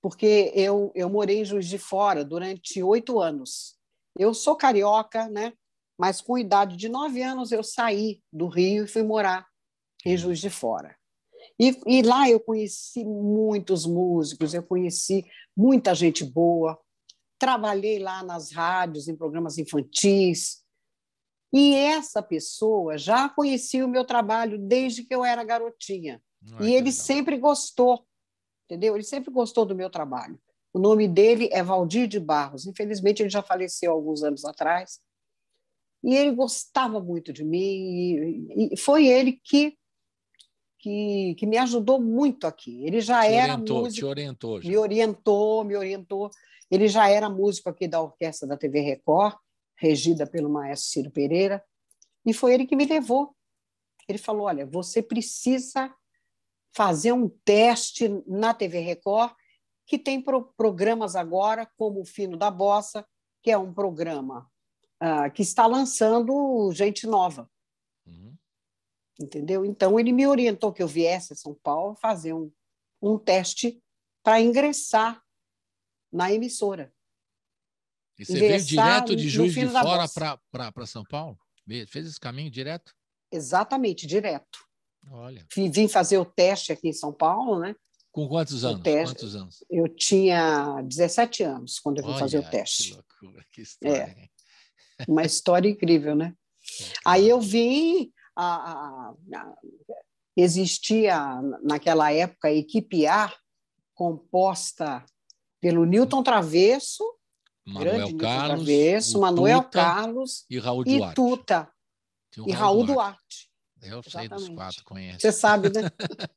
porque eu, eu morei em Juiz de Fora durante oito anos. Eu sou carioca, né? Mas com idade de nove anos eu saí do Rio e fui morar em Juiz de Fora. E, e lá eu conheci muitos músicos, eu conheci muita gente boa, trabalhei lá nas rádios, em programas infantis, e essa pessoa já conhecia o meu trabalho desde que eu era garotinha. Ah, e ele legal. sempre gostou, entendeu? Ele sempre gostou do meu trabalho. O nome dele é Valdir de Barros. Infelizmente, ele já faleceu há alguns anos atrás. E ele gostava muito de mim, e, e foi ele que, que, que me ajudou muito aqui. Ele já Te era orientou, músico, te orientou. Já. me orientou, me orientou. Ele já era músico aqui da orquestra da T V Record, regida pelo maestro Ciro Pereira, e foi ele que me levou. Ele falou, olha, você precisa fazer um teste na T V Record, que tem pro, programas agora, como o Fino da Bossa, que é um programa Uh, que está lançando gente nova. Uhum. Entendeu? Então, ele me orientou que eu viesse a São Paulo fazer um, um teste para ingressar na emissora. E você ingressar veio direto de Juiz de Fora para São Paulo? Fez esse caminho direto? Exatamente, direto. Olha. Vim fazer o teste aqui em São Paulo, né? Com quantos anos? Teste, quantos anos? Eu tinha dezessete anos quando eu vim Olha, fazer o teste. Que loucura, que história. É. Uma história incrível, né? Aí eu vim, a, a, a, existia naquela época a equipe A, composta pelo Newton Travesso, Manuel grande Carlos, Newton Travesso, Manuel Tuta Carlos e Raul e Duarte. Tuta um e Raul Duarte. Duarte. Eu sei Exatamente. dos quatro, conheço. Você sabe, né?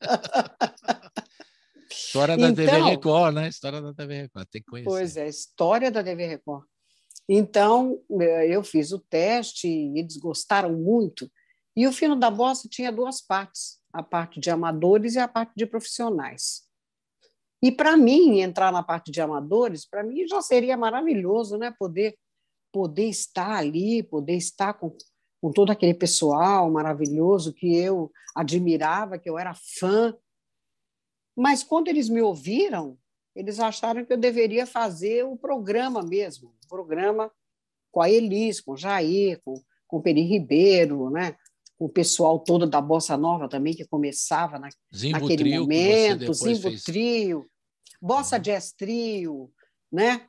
História da então, T V Record, né? História da T V Record, tem que conhecer. Pois é, história da T V Record. Então, eu fiz o teste e eles gostaram muito. E o Fino da Bossa tinha duas partes, a parte de amadores e a parte de profissionais. E, para mim, entrar na parte de amadores, para mim já seria maravilhoso, né? Poder, poder estar ali, poder estar com, com todo aquele pessoal maravilhoso que eu admirava, que eu era fã. Mas, quando eles me ouviram, eles acharam que eu deveria fazer o programa mesmo, o programa com a Elis, com o Jair, com, com o Peri Ribeiro, né? Com o pessoal todo da Bossa Nova também, que começava na, naquele Trio, momento, Zimbo fez... Trio, Bossa uhum. Jazz Trio, né?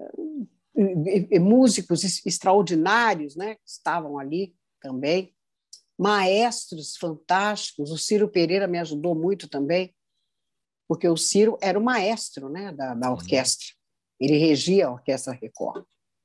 E, e, e músicos extraordinários, né? Que estavam ali também, maestros fantásticos, o Ciro Pereira me ajudou muito também, porque o Ciro era o maestro, né, da, da orquestra. Ele regia a Orquestra Record.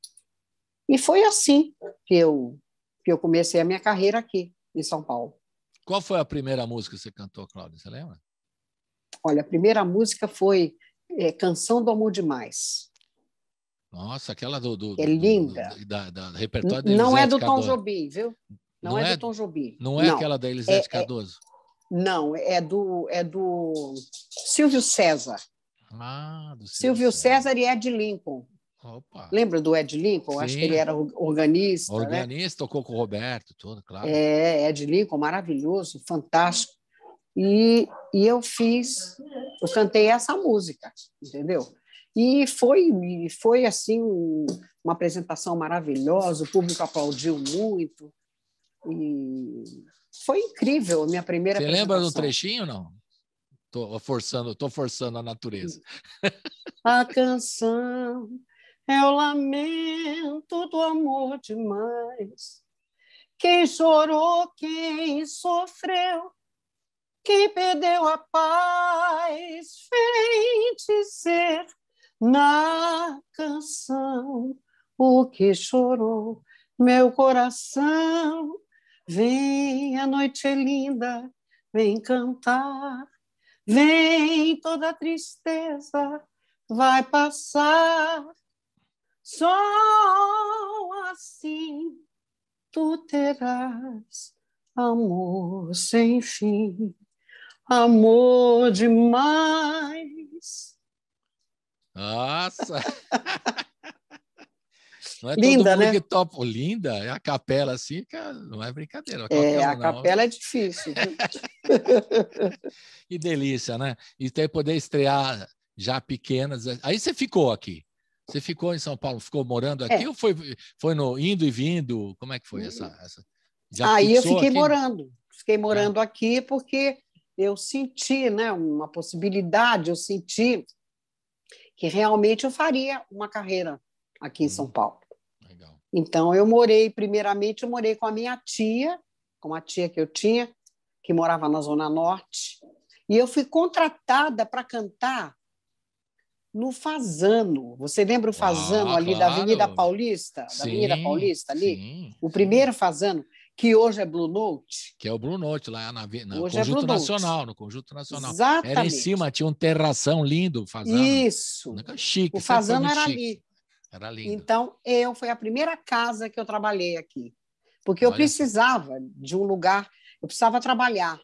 E foi assim que eu, que eu comecei a minha carreira aqui, em São Paulo. Qual foi a primeira música que você cantou, Cláudia? Você lembra? Olha, a primeira música foi é, Canção do Amor Demais. Nossa, aquela do... do é do, linda. Do, da, da repertório da Não Elisete é do Tom Cardoso. Jobim, viu? Não, não é, é do Tom Jobim. Não é não. aquela da Elisete é, Cardoso? É, não, é do, é do Silvio César. Ah, do Silvio César. César e Ed Lincoln. Opa. Lembra do Ed Lincoln? Sim. Acho que ele era organista. Organista, né? Tocou com o Roberto, tudo, claro. É, Ed Lincoln, maravilhoso, fantástico. E, e eu fiz, eu cantei essa música, entendeu? E foi, foi assim, uma apresentação maravilhosa, o público aplaudiu muito. E foi incrível a minha primeira Você apresentação. lembra do trechinho, não? Tô forçando, tô forçando a natureza. A canção é o lamento do amor demais. Quem chorou, quem sofreu, quem perdeu a paz, feiticeiro na canção. O que chorou, meu coração, vem, a noite é linda, vem cantar. Vem, toda tristeza vai passar, só assim tu terás amor sem fim, amor demais. Nossa! Não é linda, todo mundo né? que topa. Linda, é a capela assim, não é brincadeira. É, um, a capela é difícil. Que delícia, né? E ter poder estrear já pequenas. Aí você ficou aqui? Você ficou em São Paulo? Ficou morando aqui É. ou foi, foi no, indo e vindo? Como é que foi essa? essa... Já Aí eu fixou fiquei aqui? morando. Fiquei morando aqui porque eu senti, né, uma possibilidade, eu senti que realmente eu faria uma carreira aqui em São Paulo. Legal. Então, eu morei, primeiramente, eu morei com a minha tia, com uma tia que eu tinha, que morava na Zona Norte, e eu fui contratada para cantar no Fazano. Você lembra o Fazano Ah, ali claro. da Avenida Paulista? Sim, Da Avenida Paulista ali? Sim, O sim. primeiro Fazano, que hoje é Blue Note. Que é o Blue Note, lá na, no Hoje é Conjunto Blue Note. Nacional, no Conjunto Nacional. Exatamente. Era em cima, tinha um terração lindo, Fazano. Isso. Chique, O sempre foi Fazano muito era chique. ali. Era lindo. Então, eu foi a primeira casa que eu trabalhei aqui. Porque eu Olha precisava de um lugar, eu precisava trabalhar.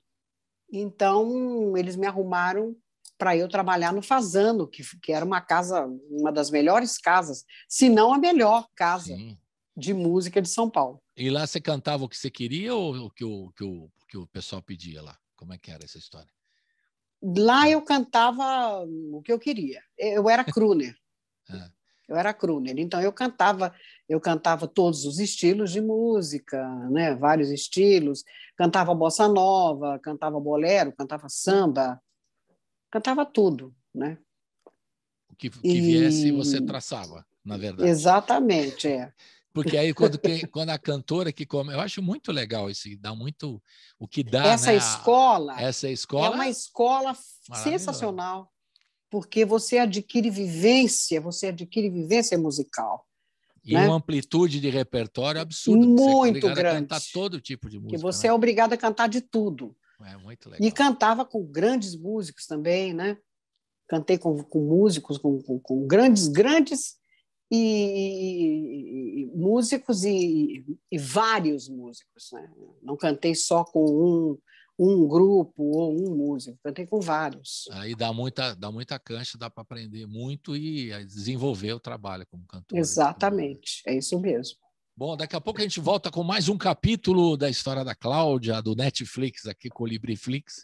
Então, eles me arrumaram para eu trabalhar no Fazano, que, que era uma casa, uma das melhores casas, se não a melhor casa Sim. de música de São Paulo. E lá você cantava o que você queria ou o que o, que o, que o pessoal pedia lá? Como é que era essa história? Lá eu cantava o que eu queria. Eu era crooner. Ah. Eu era crooner. Então eu cantava, eu cantava todos os estilos de música, né? Vários estilos. Cantava bossa nova, cantava bolero, cantava samba, cantava tudo, né? O que, que viesse e... você traçava, na verdade. Exatamente, é. Porque aí, quando, quando a cantora que come. Eu acho muito legal isso, dá muito. O que dá, essa né? Escola Essa escola. É uma escola sensacional, porque você adquire vivência, você adquire vivência musical. E né? uma amplitude de repertório absurda. Muito você é grande. A cantar todo tipo de música. Que você né? é obrigado a cantar de tudo. É muito legal. E cantava com grandes músicos também, né? Cantei com, com músicos, com, com, com grandes, grandes e, e, e músicos e, e vários músicos, né? Não cantei só com um, um grupo ou um músico, cantei com vários. Aí dá muita, dá muita cancha, dá para aprender muito e desenvolver o trabalho como cantor. Exatamente, é isso mesmo. Bom, daqui a pouco a gente volta com mais um capítulo da história da Cláudia, do Netflix, aqui, Colibriflix.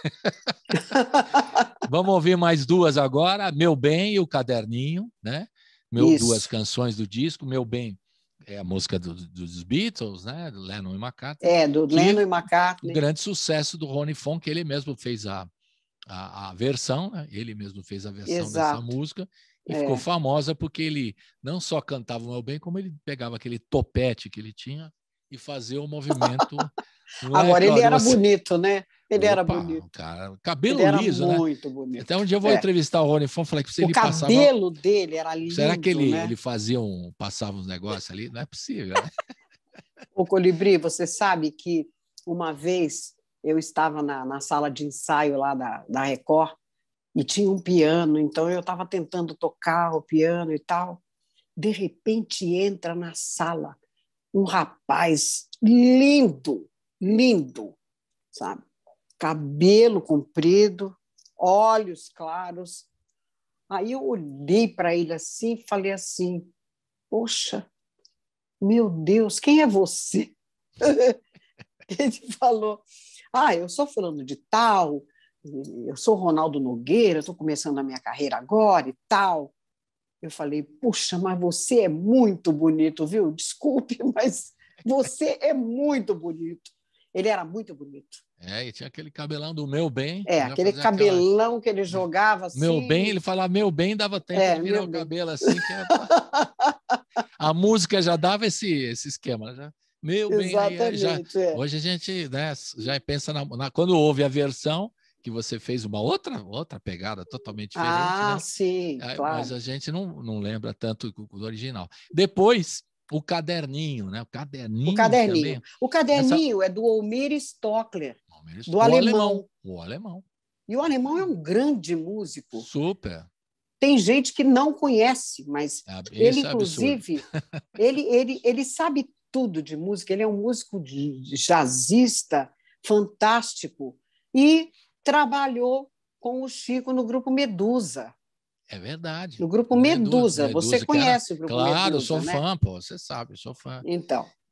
Vamos ouvir mais duas agora, Meu Bem e o Caderninho, né? Meu, duas canções do disco. Meu Bem é a música do, dos Beatles, né? Do Lennon e McCartney. É, do Lennon e McCartney. Um grande sucesso do Ronnie Fon, que ele mesmo fez a, a, a versão, né? Ele mesmo fez a versão Exato. dessa música. E é. ficou famosa porque ele não só cantava o Meu Bem, como ele pegava aquele topete que ele tinha e fazia o movimento. Agora, é, ele era você... bonito, né? Ele Opa, era bonito. Cara, cabelo ele liso, era né? muito bonito. Até um dia eu vou é. entrevistar o Rony Fon, falei que se o ele cabelo passava... cabelo dele era lindo, Será que ele, né? ele fazia um... passava uns negócios ali? Não é possível, né? Ô, Colibri, você sabe que uma vez eu estava na, na sala de ensaio lá da, da Record e tinha um piano, então eu estava tentando tocar o piano e tal. De repente entra na sala um rapaz lindo, lindo, sabe? Cabelo comprido, olhos claros. Aí eu olhei para ele assim e falei assim, poxa, meu Deus, quem é você? Ele falou, ah, eu sou fulano de tal, eu sou Ronaldo Nogueira, estou começando a minha carreira agora e tal. Eu falei, puxa, mas você é muito bonito, viu? Desculpe, mas você é muito bonito. Ele era muito bonito. É, e tinha aquele cabelão do Meu Bem. É, aquele cabelão aquela... que ele jogava assim. Meu Bem, ele falava Meu Bem, dava tempo é, de virar o bem. cabelo assim. Que era... A música já dava esse, esse esquema. Já... Meu Bem, aí já... é. Hoje a gente né, já pensa na... na... Quando ouve a versão, que você fez uma outra, outra pegada totalmente diferente. Ah, né? sim, aí, claro. Mas a gente não, não lembra tanto do original. Depois, o Caderninho, né? O Caderninho. O Caderninho. Também. O Caderninho Essa... é do Almir Stockler, Almir... do o alemão. alemão. O alemão. E o alemão é um grande músico. Super. Tem gente que não conhece, mas é, ele, inclusive, ele, ele, ele sabe tudo de música. Ele é um músico jazzista fantástico e trabalhou com o Chico no grupo Medusa. É verdade. No grupo Medusa. Medusa Você conhece era... o grupo claro, Medusa, Claro, sou né? fã, pô. Você sabe, sou fã. Então,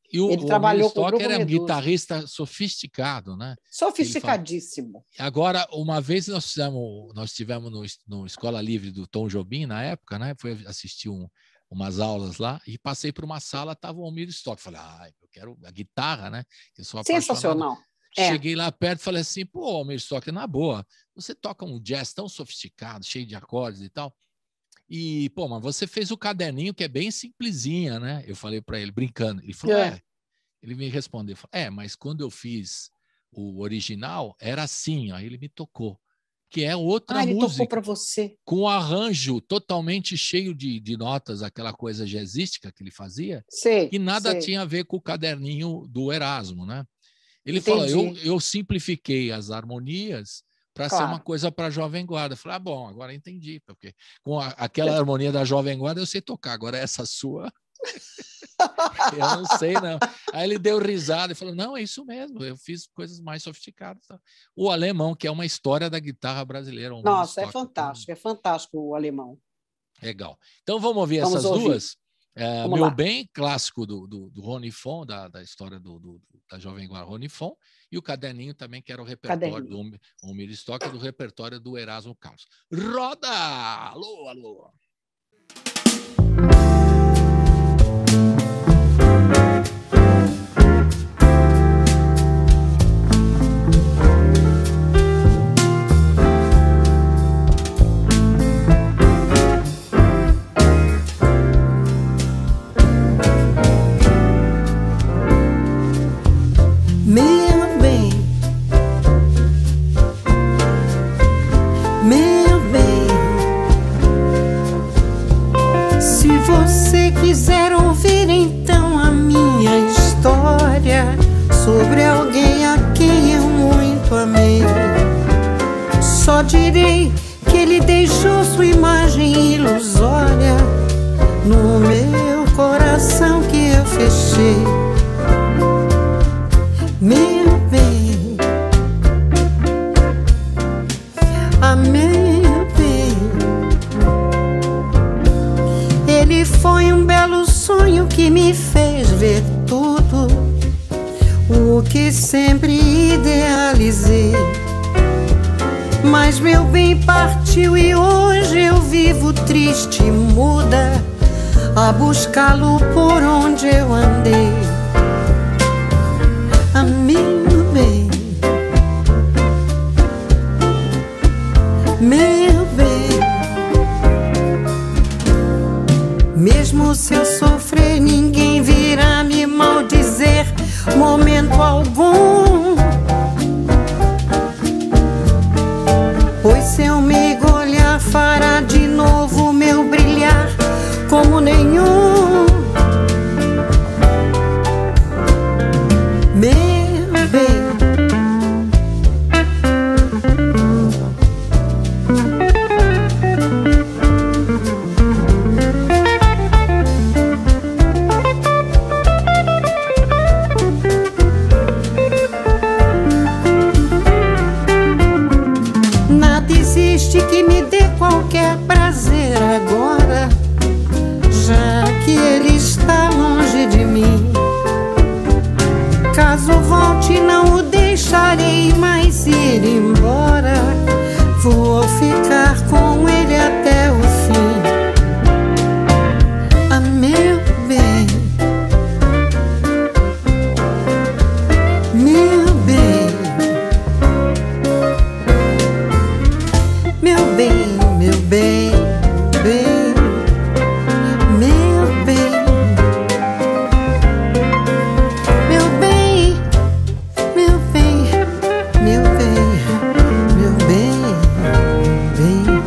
E o, Ele o trabalhou com o Stocker Grupo é um Medusa. guitarrista sofisticado, né? Sofisticadíssimo. Agora, uma vez nós fizemos, nós tivemos no, no Escola Livre do Tom Jobim, na época, né? Fui assistir um, umas aulas lá e passei por uma sala, estava o Almir Stock. Falei, ah, eu quero a guitarra, né? Eu sou apaixonado. Sensacional. É. Cheguei lá perto e falei assim, pô, Almir Stock, na boa, você toca um jazz tão sofisticado, cheio de acordes e tal, e, pô, mas você fez o caderninho que é bem simplesinha, né? Eu falei para ele, brincando. Ele falou, é. é. Ele me respondeu, é, mas quando eu fiz o original, era assim, aí ele me tocou, que é outra ah, ele música. tocou para você. Com um arranjo totalmente cheio de, de notas, aquela coisa jazzística que ele fazia, sei, que nada sei. tinha a ver com o caderninho do Erasmo, né? Ele Entendi. falou, eu, eu simplifiquei as harmonias para Claro. ser uma coisa para a Jovem Guarda. Eu falei, ah, bom, agora entendi, porque com a, aquela harmonia da Jovem Guarda eu sei tocar, agora essa sua... eu não sei, não. Aí ele deu risada e falou, não, é isso mesmo, eu fiz coisas mais sofisticadas. O Alemão, que é uma história da guitarra brasileira. Um Nossa, é fantástico, é fantástico o Alemão. Legal. Então vamos ouvir vamos essas ouvir. duas. É, vamos Meu lá. Bem, clássico do, do, do Rony Fon, da, da história do, do, da Jovem Guarda Rony Fon, e o Caderninho também, que era o repertório caderninho. do Almir Stock, do repertório do Erasmo Carlos. Roda! Alô, alô! Meu bem, meu bem, se você quiser ouvir então a minha história sobre alguém a quem eu muito amei, só direi que ele deixou sua imagem ilusória no meu coração que eu fechei. Meu bem, ah, meu bem, ele foi um belo sonho que me fez ver tudo o que sempre idealizei. Mas meu bem partiu e hoje eu vivo triste e muda a buscá-lo por onde eu andei. Ah, meu bem, meu bem, mesmo se eu sofrer, ninguém virá me maldizer momento algum, pois seu meigo olhar fará de novo meu brilhar como nenhum. Meu bem, nada existe que me dê qualquer prazer agora, já que ele está longe de mim. Caso volte, não o deixarei mais ir embora. Vou ficar com ele até o fim. Ah, meu bem, meu bem, meu bem, meu bem, bem, meu bem. Meu bem, meu bem, meu bem, meu bem, bem.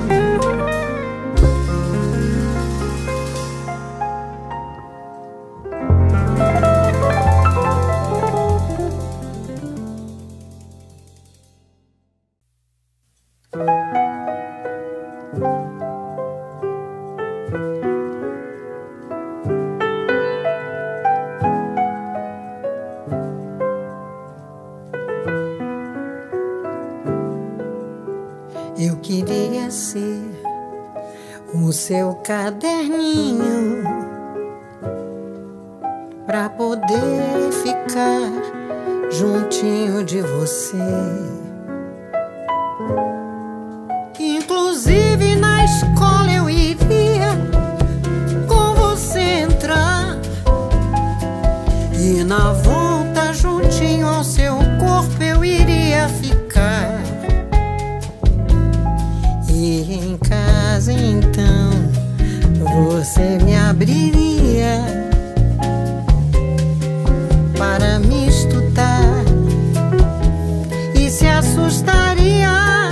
Eu queria ser o seu caderninho pra poder ficar juntinho de você. Inclusive na escola eu iria com você entrar, e na volta juntinho ao seu corpo eu iria ficar. E em casa então você me abriria para me estudar e se assustaria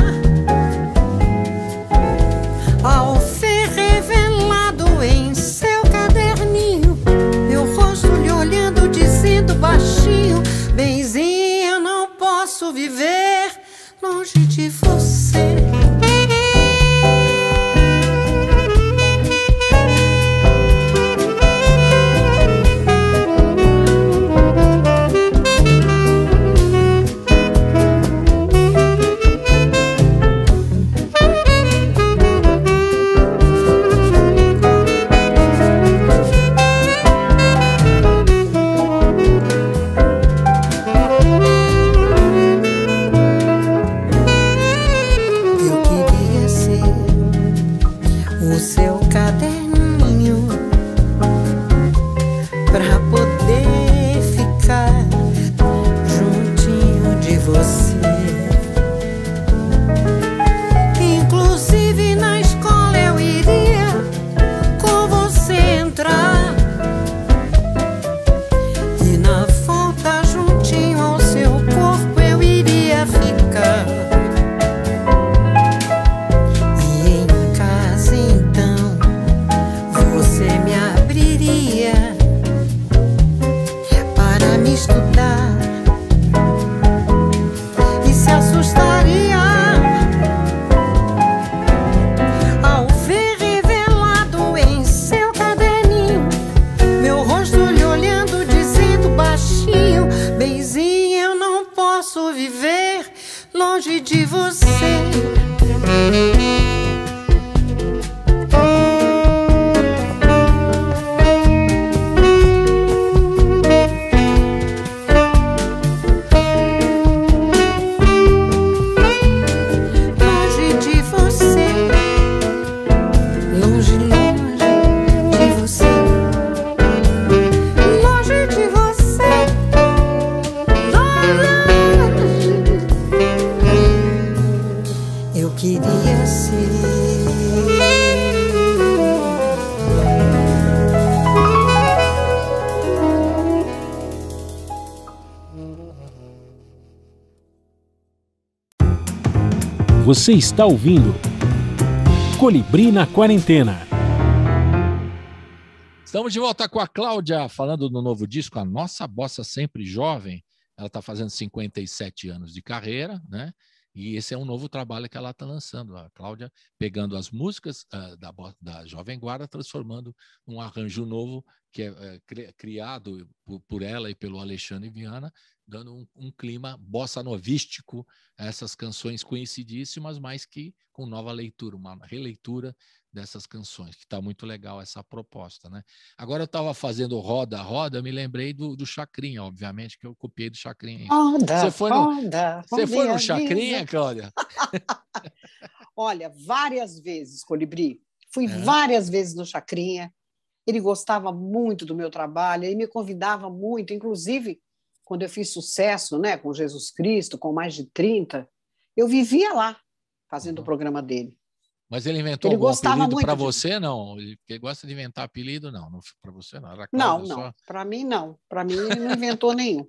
ao ver revelado em seu caderninho meu rosto lhe olhando, dizendo baixinho: benzinho, eu não posso viver longe de você. Você está ouvindo Colibri na Quarentena. Estamos de volta com a Cláudia, falando do novo disco, A Nossa Bossa Sempre Jovem. Ela está fazendo cinquenta e sete anos de carreira, né? E esse é um novo trabalho que ela está lançando. A Cláudia pegando as músicas uh, da, da Jovem Guarda, transformando num arranjo novo que é uh, cri, criado por, por ela e pelo Alexandre Viana, dando um, um clima bossa novístico a essas canções conhecidíssimas, mas que com nova leitura, uma releitura dessas canções, que está muito legal essa proposta, né? Agora eu estava fazendo Roda, Roda, eu me lembrei do, do Chacrinha, obviamente, que eu copiei do Chacrinha. Roda, você foi no, roda, você foi no Chacrinha, Cláudia? Olha, várias vezes, Colibri. Fui É. várias vezes no Chacrinha. Ele gostava muito do meu trabalho, ele me convidava muito, inclusive quando eu fiz sucesso, né, com Jesus Cristo, com mais de trinta, eu vivia lá, fazendo uhum. o programa dele. Mas ele inventou ele algum apelido para de... você, não? Ele, ele gosta de inventar apelido, não? não para você, não? Era não, não. Só... Para mim, não. Para mim, ele não inventou nenhum.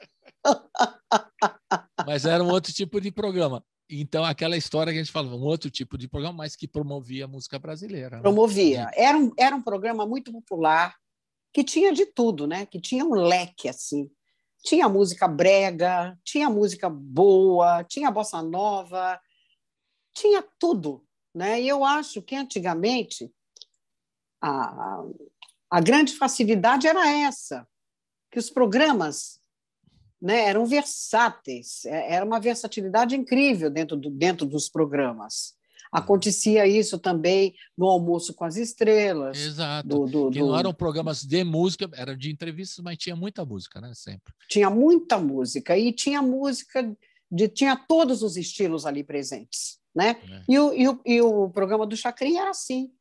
Mas era um outro tipo de programa. Então, aquela história que a gente falava, um outro tipo de programa, mas que promovia a música brasileira. Né? Promovia. Era um, era um programa muito popular, que tinha de tudo, né? Que tinha um leque, assim. Tinha música brega, tinha música boa, tinha bossa nova, tinha tudo. Né? E eu acho que antigamente a, a grande facilidade era essa, que os programas, né, eram versáteis, era uma versatilidade incrível dentro, do, dentro dos programas. Acontecia isso também no Almoço com as Estrelas. Exato. Do, do, que do... não eram programas de música, eram de entrevistas, mas tinha muita música, né? Sempre. Tinha muita música, e tinha música, de, tinha todos os estilos ali presentes, né? É. E, o, e, o, e o programa do Chacrinha era assim.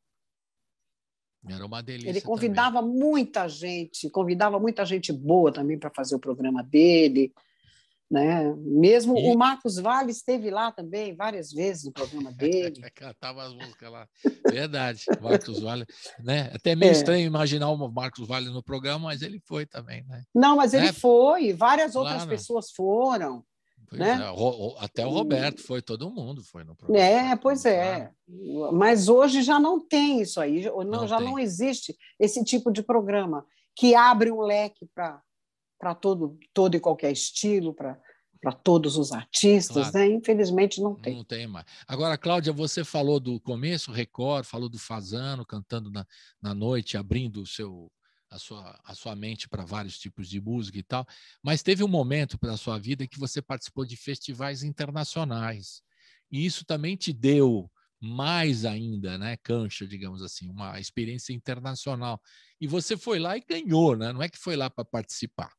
Era uma delícia. Ele convidava também. muita gente, convidava muita gente boa também para fazer o programa dele. Né? Mesmo e... o Marcos Valle esteve lá também várias vezes no programa dele. Cantava as músicas lá. Verdade, Marcos Valle. Né? Até meio é. estranho imaginar o Marcos Valle no programa, mas ele foi também. Né? Não, mas ele né? foi, várias lá outras no... pessoas foram. Pois né? é. Até o Roberto foi, todo mundo foi no programa. É, pois é. Mas hoje já não tem isso aí, não, não já tem. não existe esse tipo de programa que abre um leque para para todo, todo e qualquer estilo, para todos os artistas, claro. Né? Infelizmente não tem. Não tem mais. Agora, Cláudia, você falou do começo, Record, falou do Fasano cantando na, na noite, abrindo o seu, a, sua, a sua mente para vários tipos de música e tal, mas teve um momento para a sua vida que você participou de festivais internacionais, e isso também te deu mais ainda, né, cancha, digamos assim, uma experiência internacional. E você foi lá e ganhou, né? Não é que foi lá para participar.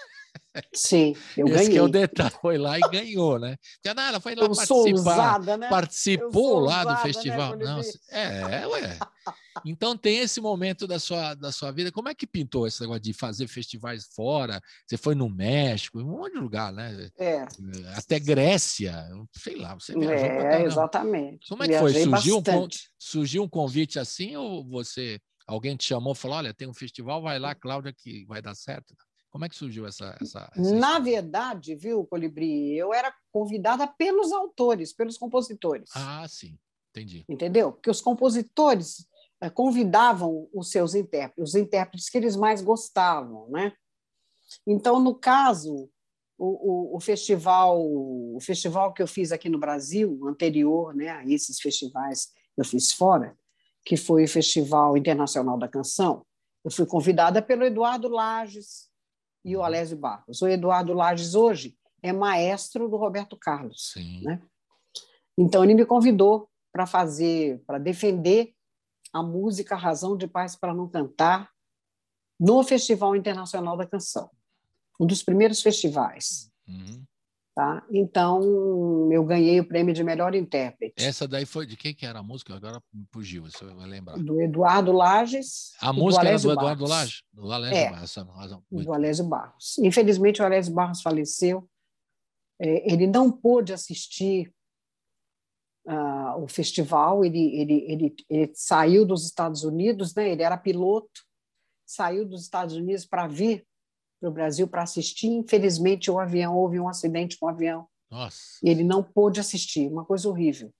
Sim, eu Esse ganhei. que é o detalhe, foi lá e ganhou, né? Não, ela foi lá eu participar, sou ousada, né? participou lá ousada, do festival. Né, não, é, ué. Então tem esse momento da sua, da sua vida. Como é que pintou esse negócio de fazer festivais fora? Você foi no México, em um monte de lugar, né? É. Até Grécia, sei lá, você viajou é, pra caramba. Exatamente. Como é que foi? Viajei Surgiu um, bastante. surgiu um convite assim ou você, alguém te chamou e falou, olha, tem um festival, vai lá, Cláudia, que vai dar certo? Como é que surgiu essa, essa, essa Na verdade, viu, Colibri, eu era convidada pelos autores, pelos compositores. Ah, sim, entendi. Entendeu? Porque os compositores convidavam os seus intérpretes, os intérpretes que eles mais gostavam, né? Então, no caso, o, o, o festival, o festival que eu fiz aqui no Brasil, anterior, né, a esses festivais que eu fiz fora, que foi o Festival Internacional da Canção, eu fui convidada pelo Eduardo Lages e o Alésio Barros. O Eduardo Lages hoje é maestro do Roberto Carlos. Sim. Né? Então, ele me convidou para fazer, para defender a música Razão de Paz para Não Cantar no Festival Internacional da Canção, um dos primeiros festivais. Uhum. Tá? Então, eu ganhei o prêmio de melhor intérprete. Essa daí foi de quem que era a música? Agora fugiu, você vai lembrar. Do Eduardo Lages. A música do era do Eduardo Lages? Do Alésio é, Barros. Do Alésio Barros. Infelizmente, o Alésio Barros faleceu. É, ele não pôde assistir uh, o festival, ele, ele, ele, ele saiu dos Estados Unidos, né? Ele era piloto, saiu dos Estados Unidos para vir para o Brasil para assistir. Infelizmente, o avião, houve um acidente com o avião. Nossa. E ele não pôde assistir, uma coisa horrível.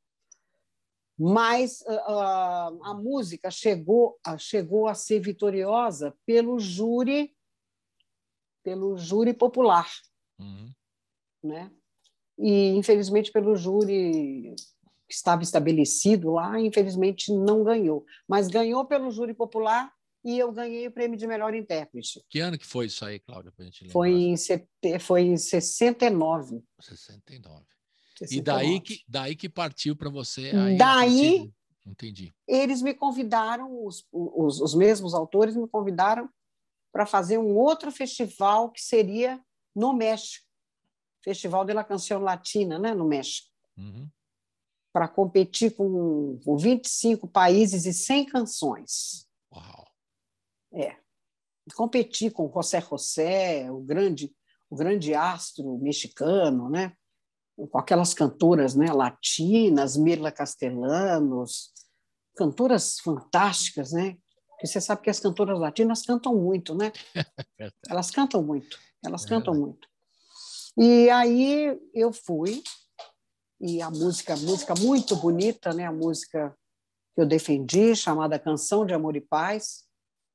Mas uh, a música chegou a, chegou a ser vitoriosa pelo júri, pelo júri popular. Uhum. Né? E, infelizmente, pelo júri que estava estabelecido lá, infelizmente não ganhou. Mas ganhou pelo júri popular e eu ganhei o prêmio de melhor intérprete. Que ano que foi isso aí, Cláudia, para a gente lembrar? Foi em, foi em sessenta e nove. sessenta e nove. sessenta e nove. E daí que, daí que partiu para você? Aí, daí, de... Entendi. Eles me convidaram, os, os, os mesmos autores me convidaram para fazer um outro festival que seria no México. Festival de la Canción Latina, né, no México. Uhum. Para competir com, com vinte e cinco países e cem canções. Uau! É. Competir com José José, o grande, o grande astro mexicano, né? Com aquelas cantoras, né, latinas, Mirla Castellanos, cantoras fantásticas, né? Porque você sabe que as cantoras latinas cantam muito, né? Elas cantam muito, elas cantam é. muito. E aí eu fui, e a música, música muito bonita, né? A música que eu defendi, chamada Canção de Amor e Paz.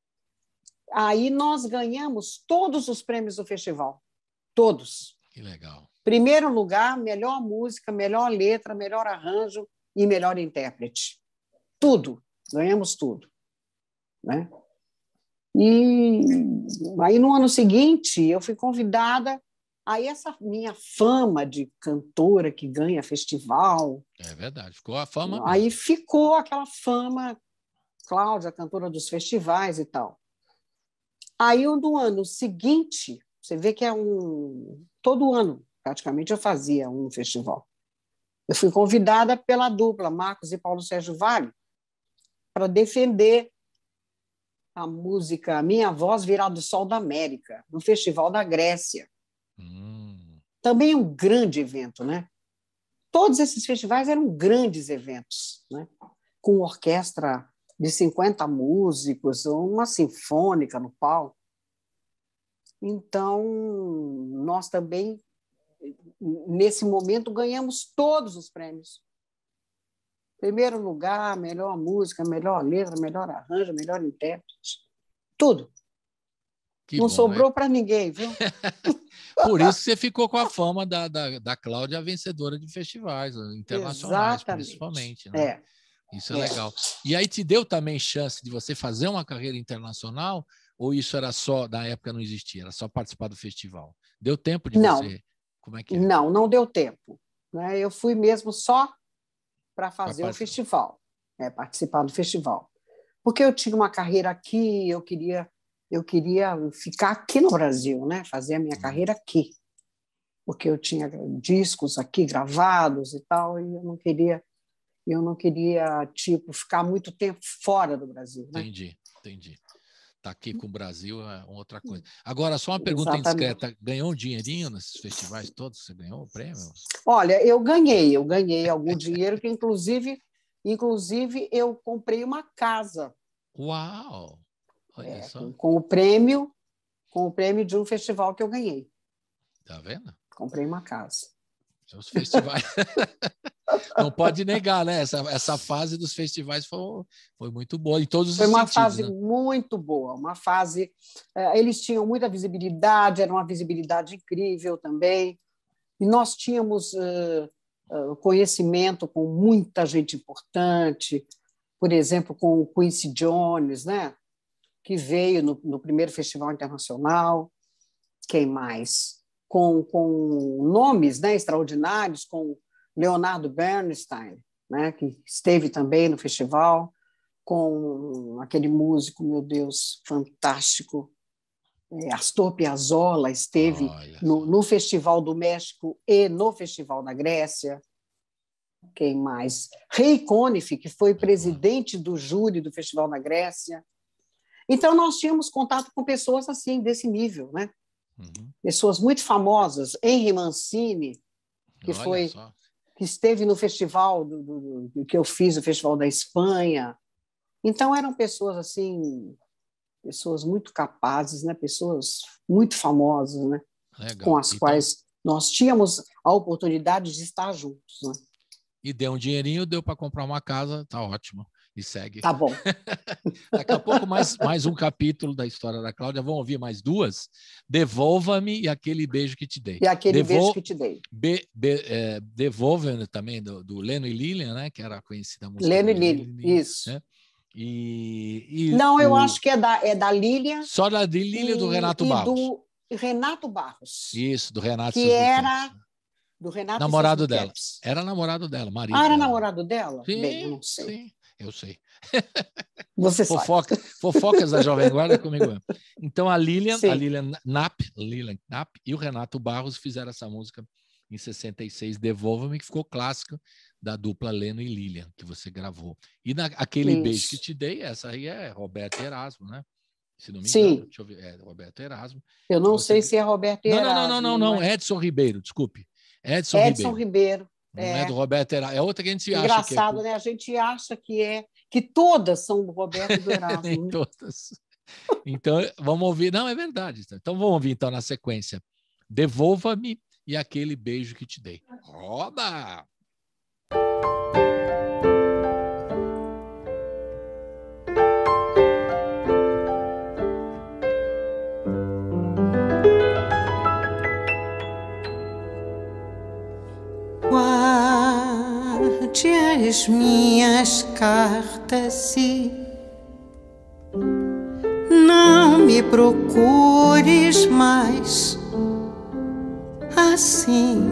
Aí nós ganhamos todos os prêmios do festival, todos. Que legal. Primeiro lugar, melhor música, melhor letra, melhor arranjo e melhor intérprete. Tudo, ganhamos tudo. Né? E aí no ano seguinte eu fui convidada Aí essa minha fama de cantora que ganha festival... É verdade, ficou a fama Aí mesmo. ficou aquela fama, Cláudia, cantora dos festivais e tal. Aí, no ano seguinte, você vê que é um... Todo ano, praticamente, eu fazia um festival. Eu fui convidada pela dupla, Marcos e Paulo Sérgio Vale, para defender a música Minha Voz Virá do Sol da América, no Festival da Grécia. Hum. Também um grande evento, né? Todos esses festivais eram grandes eventos, né? Com orquestra de cinquenta músicos, uma sinfônica no palco. Então, nós também, nesse momento, ganhamos todos os prêmios. Primeiro lugar, melhor música, melhor letra, melhor arranjo, melhor intérprete. Tudo. Que Não bom, sobrou é. para ninguém, viu? Por isso você ficou com a fama da, da, da Cláudia vencedora de festivais internacionais, Exatamente. principalmente, né? É. Isso é, É. legal. E aí te deu também chance de você fazer uma carreira internacional, ou isso era só, na época não existia, era só participar do festival? Deu tempo de Não. você... Como é que é? Não, não deu tempo, né? Eu fui mesmo só para fazer Pra o festival, né? Participar do festival. Porque eu tinha uma carreira aqui, eu queria, eu queria ficar aqui no Brasil, né? Fazer a minha Hum. carreira aqui. Porque eu tinha discos aqui gravados e tal, e eu não queria, eu não queria tipo, ficar muito tempo fora do Brasil, né? Entendi, entendi. Tá aqui com o Brasil é outra coisa. Agora, só uma pergunta Exatamente. indiscreta. Ganhou um dinheirinho nesses festivais todos? Você ganhou o prêmio? Olha, eu ganhei, eu ganhei algum dinheiro que, inclusive, inclusive eu comprei uma casa. Uau! Olha é, só. com, com o prêmio, com o prêmio de um festival que eu ganhei. Tá vendo? Comprei uma casa. Os festivais. Não pode negar, né? Essa, essa fase dos festivais foi, foi muito boa, em todos os Foi uma sentidos. fase Né? muito boa, uma fase... Eh, eles tinham muita visibilidade, era uma visibilidade incrível também. E nós tínhamos uh, uh, conhecimento com muita gente importante, por exemplo, com o Quincy Jones, né? Que veio no, no primeiro Festival Internacional. Quem mais? Com, com nomes, né, extraordinários, com Leonardo Bernstein, né, que esteve também no festival, com aquele músico, meu Deus, fantástico, é, Astor Piazzolla, esteve no, no Festival do México e no Festival da Grécia. Quem mais? Ray Conniff, que foi presidente do júri do Festival da Grécia. Então, nós tínhamos contato com pessoas assim, desse nível, né? Uhum. Pessoas muito famosas, Henry Mancini, que, foi, que esteve no festival do, do, do, que eu fiz, o Festival da Espanha. Então, eram pessoas assim, pessoas muito capazes, né? Pessoas muito famosas, né? Legal. Com as então... quais nós tínhamos a oportunidade de estar juntos. Né? E deu um dinheirinho, deu para comprar uma casa, tá ótimo. E segue. Tá bom. Daqui a pouco, mais, mais um capítulo da história da Cláudia. Vamos ouvir mais duas? Devolva-me e Aquele Beijo que Te Dei. E Aquele Devol... Beijo que Te Dei. Be... Be... É... Devolva-me também, do, do Leno e Lilian, né? Que era a conhecida música. Leno e Lilian, isso. Né? E, e Não, eu o... acho que é da, é da Lilian. Só da de Lilian e do Renato e Barros. do Renato Barros. Isso, do Renato. Que era... Do Renato namorado dela. Era namorado dela, marido Ah, era dela. namorado dela? Sim, Bem, eu não sei. Sim, eu sei. Você Fofoca, sabe. Fofocas da Jovem Guarda comigo. Então, a Lilian, sim. a Lilian Knapp, Lilian Knapp e o Renato Barros fizeram essa música em sessenta e seis, Devolva-me, que ficou clássico da dupla Leno e Lilian, que você gravou. E na, Aquele Isso. Beijo que Te Dei, essa aí é Roberto Erasmo, né? Se não me sim. engano. Deixa eu ver. É Roberto Erasmo. Eu não você... sei se é Roberto não, Erasmo. Não, não, não, não, não. É... Edson Ribeiro, desculpe. Edson, Edson Ribeiro. Ribeiro. Não é, é do Roberto Erasmo. É outra que a gente acha Engraçado, que é. Engraçado, né? A gente acha que é, que todas são do Roberto e do Erasmo. Nem né? todas. Então, vamos ouvir. Não, é verdade. Então, vamos ouvir, então, na sequência. Devolva-me e Aquele Beijo que Te Dei. Roda! Guarde as minhas cartas e não me procures mais. assim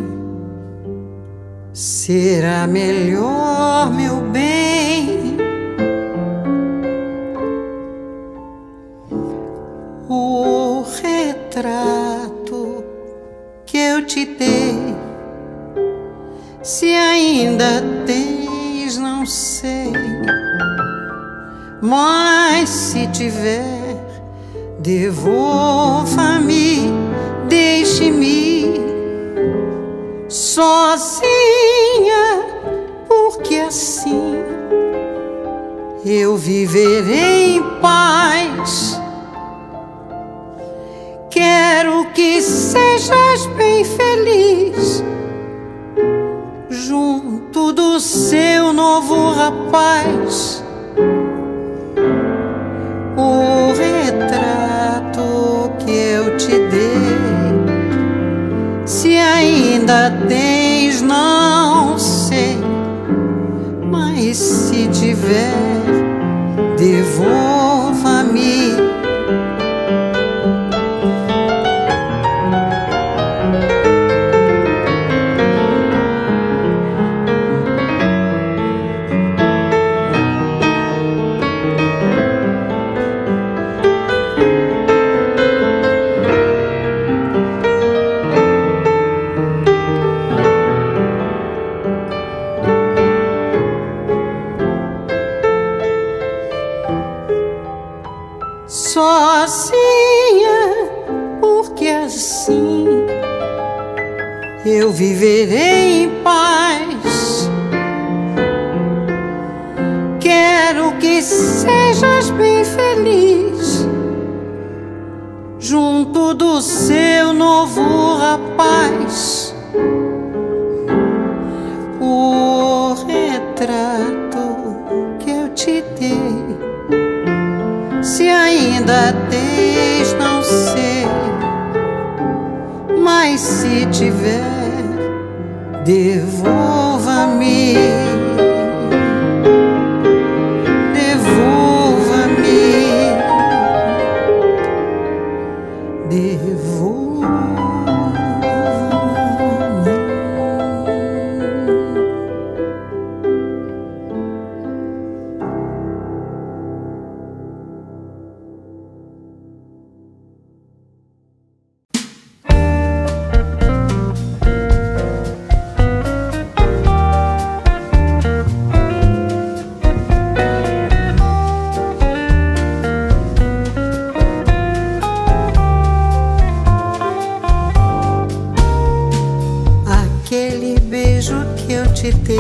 será melhor, meu bem. O retrato que eu te dei, se ainda tens, não sei, mas se tiver, devolva-me, deixe-me sozinha, porque assim eu viverei em paz. Quero que sejas bem feliz junto do seu novo rapaz. O retrato que eu te dei, se ainda tens, não sei, mas se tiver, devolva-me. Sozinha, porque assim eu viverei em paz. Quero que sejas bem feliz junto do seu novo rapaz. O retrato que eu te dei, se ainda tens, não sei, mas se tiver, devolva-me, devolva-me, devolva-me. Aquele beijo que eu te dei,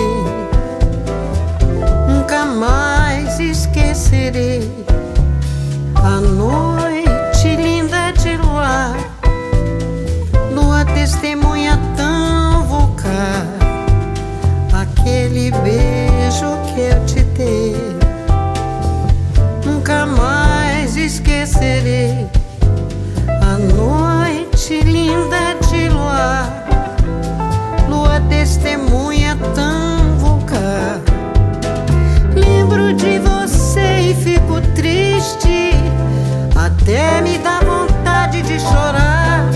nunca mais esquecerei. A noite linda de luar, lua testemunha tão vulgar. Aquele beijo que eu te dei, nunca mais esquecerei. A noite linda de luar, lua testemunha tão vulgar. Lembro de você e fico triste, até me dá vontade de chorar,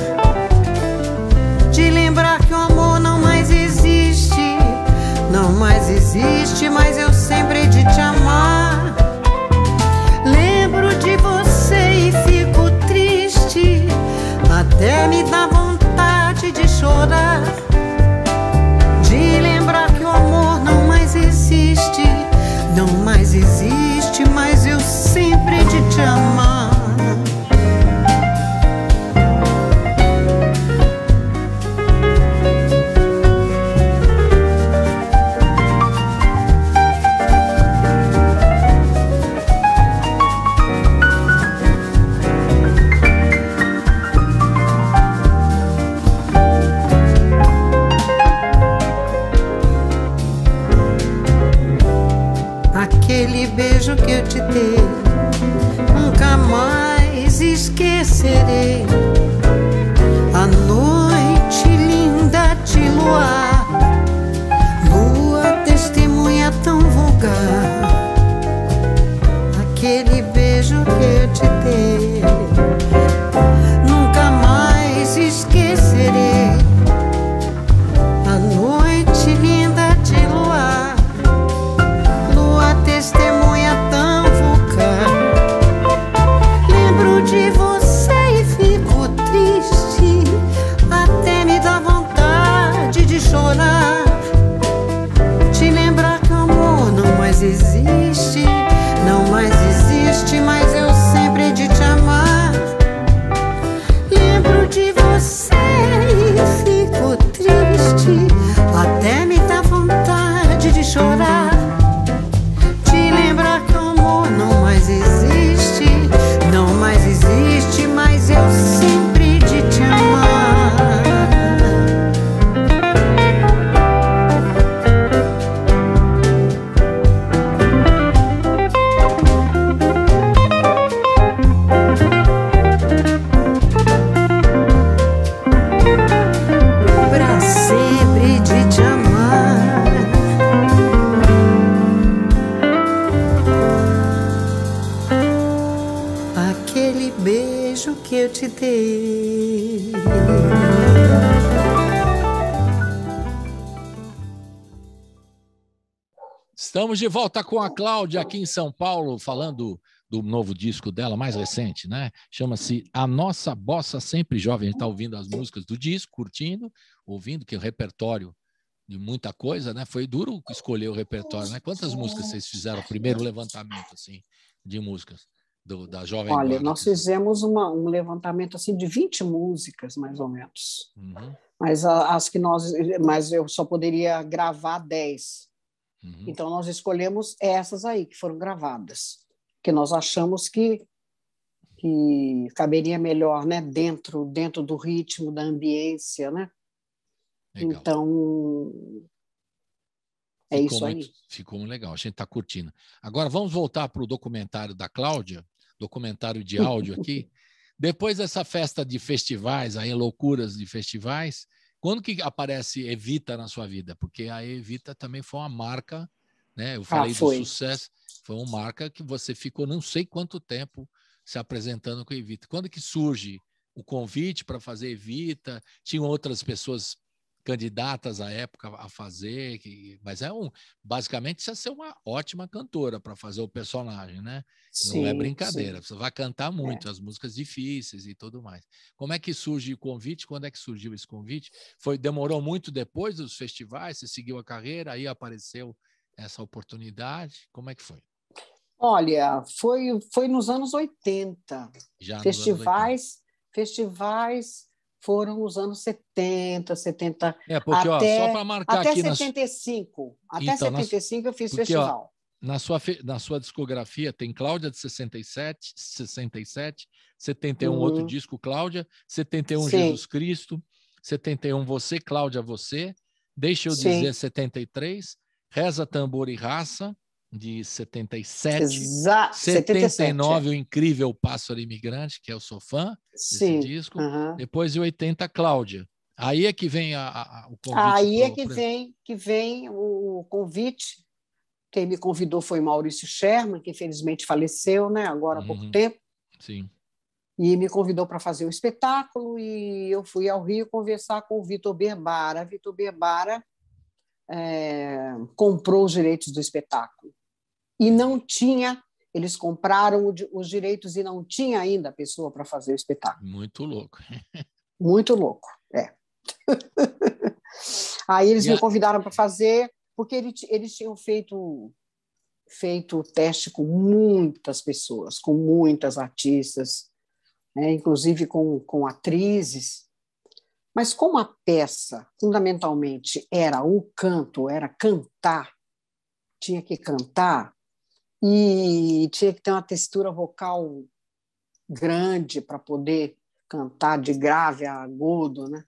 de lembrar que o amor não mais existe, não mais existe, mas eu sempre hei de te amar. Lembro de você e fico triste, até me dá vontade de chorar, de lembrar que o amor não mais existe, não mais existe, mas eu sempre hei de te amar. Aquele beijo que eu te dei, nunca mais esquecerei. A noite linda de luar, lua testemunha tão vulgar. Aquele beijo que eu te dei, nunca mais esquecerei. viver. Estamos de volta com a Cláudia aqui em São Paulo, falando do novo disco dela, mais recente, né? Chama-se A Nossa Bossa Sempre Jovem. A gente está ouvindo as músicas do disco, curtindo, ouvindo, que é o repertório de muita coisa, né? Foi duro escolher o repertório, né? Quantas músicas vocês fizeram? O primeiro levantamento, assim, de músicas do, da Jovem Olha, Guarda. nós fizemos uma, um levantamento assim de vinte músicas, mais ou menos. Uhum. Mas as que nós, mas eu só poderia gravar dez. Uhum. Então nós escolhemos essas aí que foram gravadas, que nós achamos que que caberia melhor, né, dentro dentro do ritmo, da ambiência, né? Legal. Então é ficou isso muito, aí. Ficou muito legal, a gente está curtindo. Agora vamos voltar para o documentário da Cláudia, documentário de áudio aqui. Depois dessa festa de festivais, aí loucuras de festivais, quando que aparece Evita na sua vida? Porque a Evita também foi uma marca, né? Eu falei Ah, foi. do sucesso, foi uma marca que você ficou não sei quanto tempo se apresentando com a Evita. Quando que surge o convite para fazer Evita? Tinham outras pessoas candidatas à época a fazer, que, mas é um, basicamente precisa ser uma ótima cantora para fazer o personagem, né? Sim, não é brincadeira, sim. você vai cantar muito, É. as músicas difíceis e tudo mais. Como é que surge o convite? Quando é que surgiu esse convite? Foi, demorou muito depois dos festivais? Você seguiu a carreira, aí apareceu essa oportunidade? Como é que foi? Olha, foi, foi nos anos oitenta. Já festivais, nos anos festivais foram nos anos setenta, setenta, É, porque, até, ó, só para marcar até aqui... Nas... setenta e cinco. Até então, setenta e cinco nas... eu fiz porque, ó, festival. Na sua, na sua discografia tem Cláudia de sessenta e sete, sessenta e sete, setenta e um Uhum. outro disco, Cláudia, setenta e um Sim. Jesus Cristo, setenta e um Você, Cláudia, Você, Deixa Eu Sim. Dizer, setenta e três, Reza, Tambor e Raça, de setenta e sete, Exa setenta e nove, é. O Incrível Pássaro Imigrante, que eu sou fã desse Sim. disco, Uhum. depois de oitenta, Cláudia. Aí é que vem a, a, o convite. Aí pro, é que pro... vem, que vem o convite. Quem me convidou foi Maurício Sherman, que infelizmente faleceu, né, agora há pouco Uhum. tempo. Sim. E me convidou para fazer um espetáculo e eu fui ao Rio conversar com o Vitor Berbara. Vitor Berbara é, comprou os direitos do espetáculo. E não tinha, eles compraram os direitos e não tinha ainda a pessoa para fazer o espetáculo. Muito louco. Muito louco, é. Aí eles e me a... convidaram para fazer, porque eles, eles tinham feito, feito teste com muitas pessoas, com muitas artistas, né, inclusive com, com atrizes. Mas como a peça, fundamentalmente, era o canto, era cantar, tinha que cantar, e tinha que ter uma textura vocal grande para poder cantar de grave a agudo, né?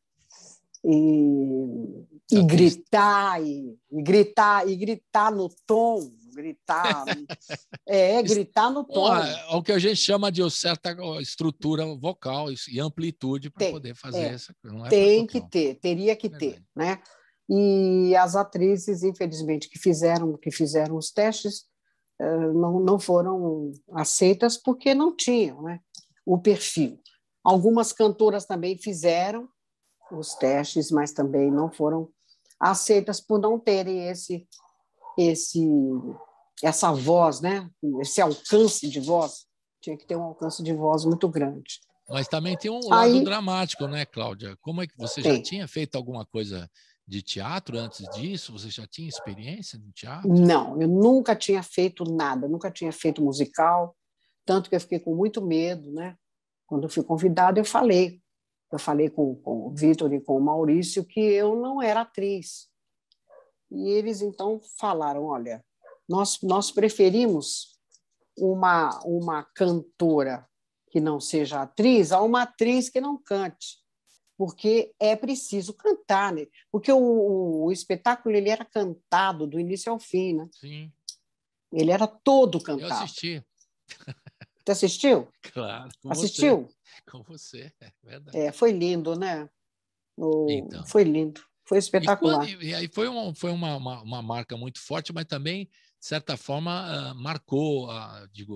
E, e gritar, e, e gritar, e gritar no tom, gritar, é, gritar no tom. É o que a gente chama de certa estrutura vocal e amplitude para poder fazer é, isso. Não é tem que ter, teria que Verdade. ter, né? E as atrizes, infelizmente, que fizeram, que fizeram os testes, não, não foram aceitas porque não tinham, né, o perfil. Algumas cantoras também fizeram os testes, mas também não foram aceitas por não terem esse, esse, essa voz, né, esse alcance de voz. Tinha que ter um alcance de voz muito grande. Mas também tem um lado Aí, dramático, né, Cláudia? Como é que você tem. já tinha feito alguma coisa de teatro antes disso? Você já tinha experiência no teatro? Não, eu nunca tinha feito nada, nunca tinha feito musical, tanto que eu fiquei com muito medo, né? Quando eu fui convidada, eu falei, eu falei com, com o Vitor e com o Maurício que eu não era atriz. E eles então falaram, olha, nós, nós preferimos uma, uma cantora que não seja atriz a uma atriz que não cante, porque é preciso cantar, né? Porque o, o espetáculo ele era cantado do início ao fim, né? Sim. Ele era todo cantado. Eu assisti. Você assistiu? Claro. Com Assistiu? Você. Com você, é verdade. É, foi lindo, né? O... Então. Foi lindo, foi espetacular. E, quando, e aí foi, uma, foi uma, uma, uma marca muito forte, mas também, de certa forma, uh, marcou, uh, digo,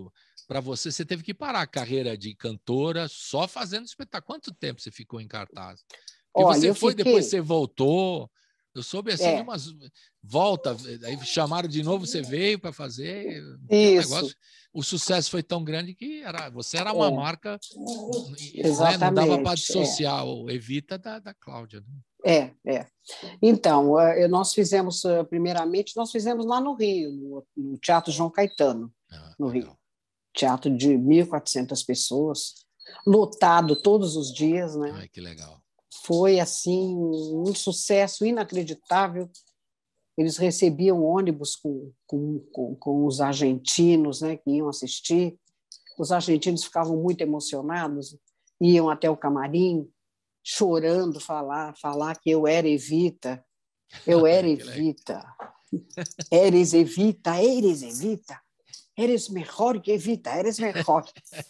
para você, você teve que parar a carreira de cantora só fazendo espetáculo. Quanto tempo você ficou em cartaz? Porque Olha, você eu foi, fiquei... depois você voltou. Eu soube assim É. de umas volta, aí chamaram de novo, você veio para fazer. É um Isso. negócio. O sucesso foi tão grande que era, você era uma É. marca, Exatamente. Né? Não dava para dissociar é. o Evita da, da Cláudia. Né? É, é. Então, nós fizemos, primeiramente, nós fizemos lá no Rio, no, no Teatro João Caetano, ah, no legal. Rio. Teatro de mil e quatrocentas pessoas, lotado todos os dias, né? Ai, que legal. Foi, assim, um sucesso inacreditável. Eles recebiam ônibus com, com, com, com os argentinos, né, que iam assistir. Os argentinos ficavam muito emocionados, iam até o camarim, chorando, falar, falar que eu era Evita, eu era Evita, eres Evita, eres Evita, eres melhor que Evita, eres melhor.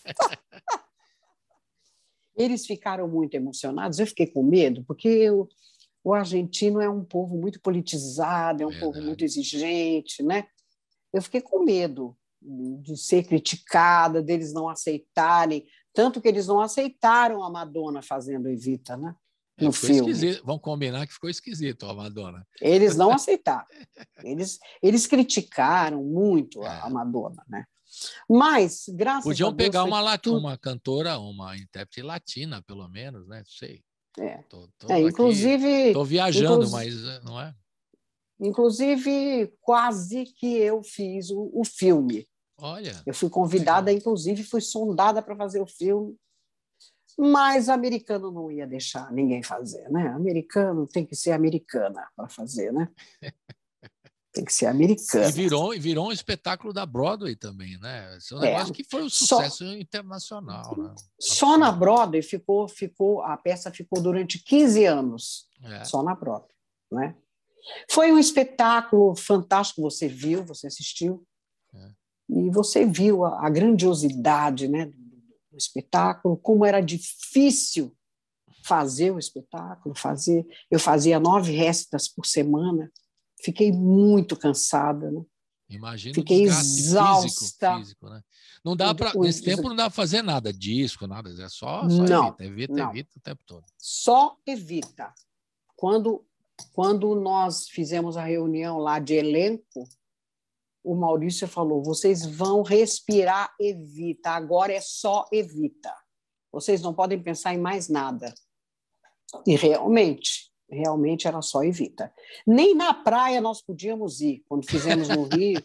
Eles ficaram muito emocionados, eu fiquei com medo, porque eu, o argentino é um povo muito politizado, é um Verdade. povo muito exigente, né? Eu fiquei com medo de ser criticada, deles não aceitarem, tanto que eles não aceitaram a Madonna fazendo Evita, né? No é, filme. Esquisito. Vamos combinar que ficou esquisito a Madonna. Eles não aceitaram. Eles, eles criticaram muito é. a Madonna, né? Mas, graças Podiam a Deus... pegar uma, lat... tudo... uma cantora, uma intérprete latina, pelo menos, né? Sei. É. Tô, tô é, inclusive... Estou viajando, inclusive, mas não é? Inclusive, quase que eu fiz o, o filme. Olha. Eu fui convidada, legal. Inclusive, fui sondada para fazer o filme, mas americano não ia deixar ninguém fazer, né? Americano tem que ser americana para fazer, né? Tem que ser americana. E virou, virou um espetáculo da Broadway também, né? Esse é um negócio é. que foi um sucesso só, internacional, né? Só na Broadway ficou, ficou, a peça ficou durante quinze anos, é. Só na Broadway, né? Foi um espetáculo fantástico, você viu, você assistiu, é. E você viu a, a grandiosidade, né, do, do espetáculo, como era difícil fazer o espetáculo, fazer. Eu fazia nove récitas por semana, fiquei muito cansada, né? Imagina fiquei o desgaste exausta. Físico, físico, né? Não dá para nesse tempo não dá para fazer nada, disco, nada, é só, só não, evita, evita, não. evita o tempo todo. Só evita. Quando Quando nós fizemos a reunião lá de elenco, o Maurício falou, vocês vão respirar Evita, agora é só Evita. Vocês não podem pensar em mais nada. E realmente, realmente era só Evita. Nem na praia nós podíamos ir, quando fizemos no Rio.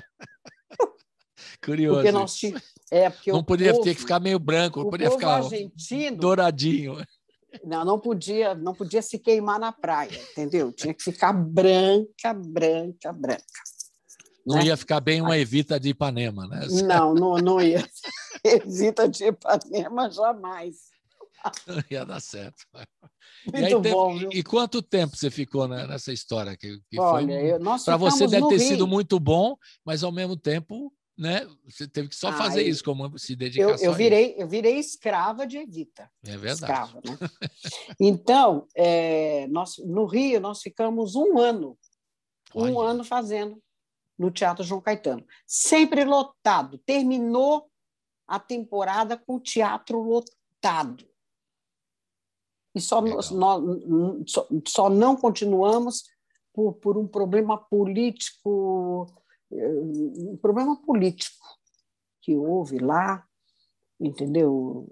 Curioso. Porque nós tínhamos, é, porque não podia povo, ter que ficar meio branco, o podia povo ficar argentino, douradinho. Não, não podia, não podia se queimar na praia, entendeu? Tinha que ficar branca, branca, branca. Não né? ia ficar bem uma Evita de Ipanema, né? Não, não, não ia. Evita de Ipanema jamais. Não ia dar certo. Muito e, aí teve, bom, viu? E quanto tempo você ficou nessa história? Que, que Olha, foi, para você deve ter Rio. sido muito bom, mas ao mesmo tempo, né? Você teve que só ah, fazer eu, isso, como se dedicar eu, só eu a virei, isso. Eu virei escrava de Evita. É verdade. Escrava, né? Então, é, nós, no Rio, nós ficamos um ano, um Olha. ano fazendo no Teatro João Caetano. Sempre lotado. Terminou a temporada com o teatro lotado. E só, nós, nós, só, só não continuamos por, por um problema político, um problema político que houve lá, entendeu?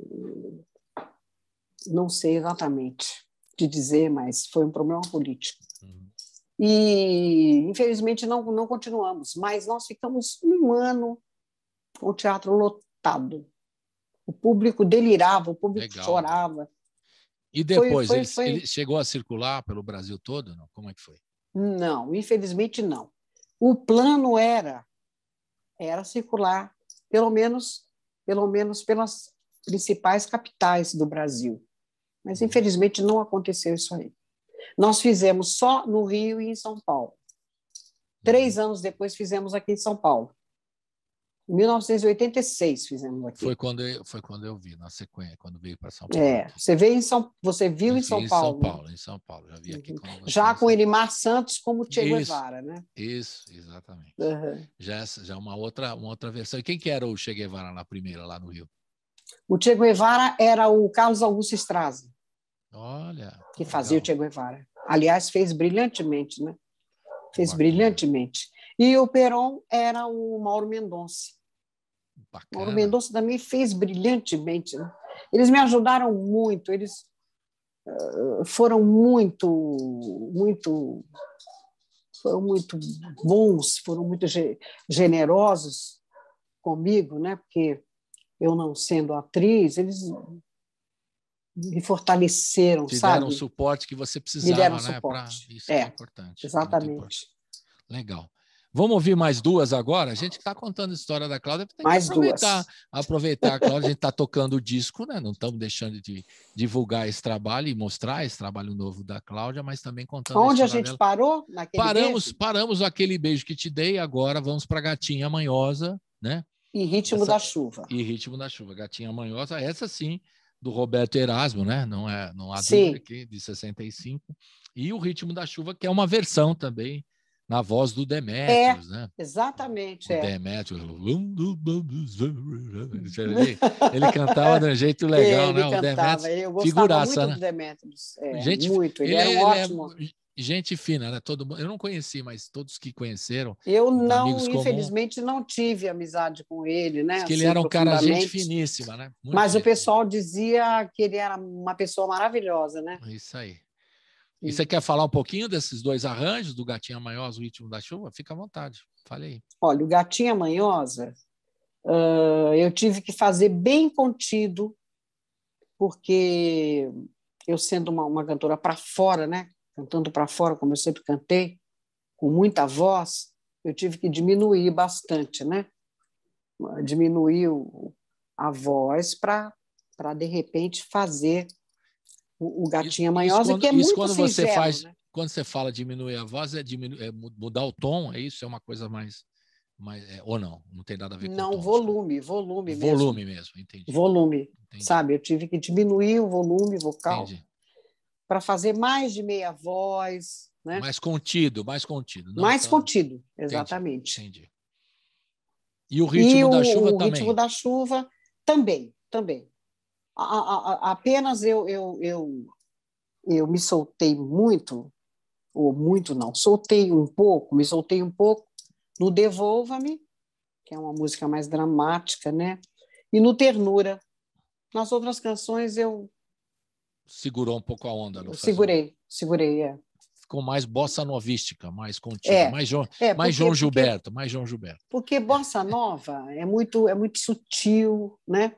Não sei exatamente te dizer, mas foi um problema político. Uhum. E, infelizmente, não, não continuamos, mas nós ficamos um ano com o teatro lotado. O público delirava, o público Legal. chorava. E depois, foi, foi, ele, foi... ele chegou a circular pelo Brasil todo? Não? Como é que foi? Não, infelizmente não. O plano era, era circular, pelo menos, pelo menos pelas principais capitais do Brasil. Mas, infelizmente, não aconteceu isso aí. Nós fizemos só no Rio e em São Paulo. Três anos depois fizemos aqui em São Paulo. Em mil novecentos e oitenta e seis fizemos aqui. Foi quando eu, foi quando eu vi, na sequência, quando veio para São Paulo. É, você veio em São, você viu em São em Paulo. Em São Paulo, em São Paulo. Já vi aqui. Uhum. Quando já com o Elimar Santos como Che Guevara, né? Isso, exatamente. Uhum. Já já uma outra, uma outra versão. E quem que era o Che Guevara na primeira, lá no Rio? O Che Guevara era o Carlos Augusto Straza. Olha. Que fazia legal. O Che Guevara. Aliás, fez brilhantemente, né? Fez Bacana. brilhantemente. E o Perón era o Mauro Mendonça. Bacana. Mauro Mendonça também fez brilhantemente, né? Eles me ajudaram muito, eles uh, foram muito, muito, foram muito bons, foram muito ge generosos comigo, né? Porque eu não sendo atriz, eles me fortaleceram, Te sabe? deram o suporte que você precisava, me deram né? Suporte. Pra... Isso é, é importante. Exatamente. É importante. Legal. Vamos ouvir mais duas agora? A gente está contando a história da Cláudia, tem mais que aproveitar, duas. aproveitar a Cláudia, a gente está tocando o disco, né? Não estamos deixando de divulgar esse trabalho e mostrar esse trabalho novo da Cláudia, mas também contando Onde a, a gente dela. parou? Naquele paramos, beijo? Paramos aquele beijo que te dei, agora vamos para Gatinha Manhosa, né? E Ritmo essa, da Chuva. E Ritmo da Chuva, Gatinha Manhosa, essa sim, do Roberto Erasmo, né? Não, é, não há sim. dúvida aqui, de sessenta e cinco. E o Ritmo da Chuva, que é uma versão também, na voz do Demétrios, é, né? Exatamente. O é. Demétrios. Ele, ele cantava de um jeito legal, ele né? Cantava. O Demétrios, eu gostava figuraça, muito né? do Demétrios. É, gente, muito, ele, ele era um é, ótimo. Ele é gente fina, né? Todo mundo, eu não conheci, mas todos que conheceram. Eu não, amigos infelizmente, comuns, não tive amizade com ele, né? Diz que assim, ele era um cara gente finíssima, né? Muito mas gente. O pessoal dizia que ele era uma pessoa maravilhosa, né? Isso aí. E você quer falar um pouquinho desses dois arranjos, do Gatinha Manhosa, o Ritmo da Chuva? Fica à vontade, fale aí. Olha, o Gatinha Manhosa, uh, eu tive que fazer bem contido, porque eu sendo uma, uma cantora para fora, né? Cantando para fora, como eu sempre cantei, com muita voz, eu tive que diminuir bastante, né? Diminuir o, a voz para, de repente, fazer o Gatinha Manhosa, quando, que é muito quando singelo, você faz, né? Quando você fala diminuir a voz, é, diminuir, é mudar o tom, é isso? É uma coisa mais... mais é, ou não? Não tem nada a ver com não, o tom. volume, volume mesmo. Volume mesmo, entendi. Volume, entendi. Sabe? Eu tive que diminuir o volume vocal para fazer mais de meia voz, né? Mais contido, mais contido. Não mais tão... contido, exatamente. Entendi. entendi. E o Ritmo e da o, Chuva o também? O Ritmo da Chuva também, também. A, a, a, apenas eu... eu, eu Eu me soltei muito, ou muito não, soltei um pouco, me soltei um pouco no Devolva-me, que é uma música mais dramática, né? E no Ternura. Nas outras canções eu... Segurou um pouco a onda. Não segurei, segurei, é. Ficou mais bossa novística, mais contida, é, mais, João, é, mais porque, João Gilberto, porque, mais João Gilberto. Porque bossa nova é muito, é muito sutil, né?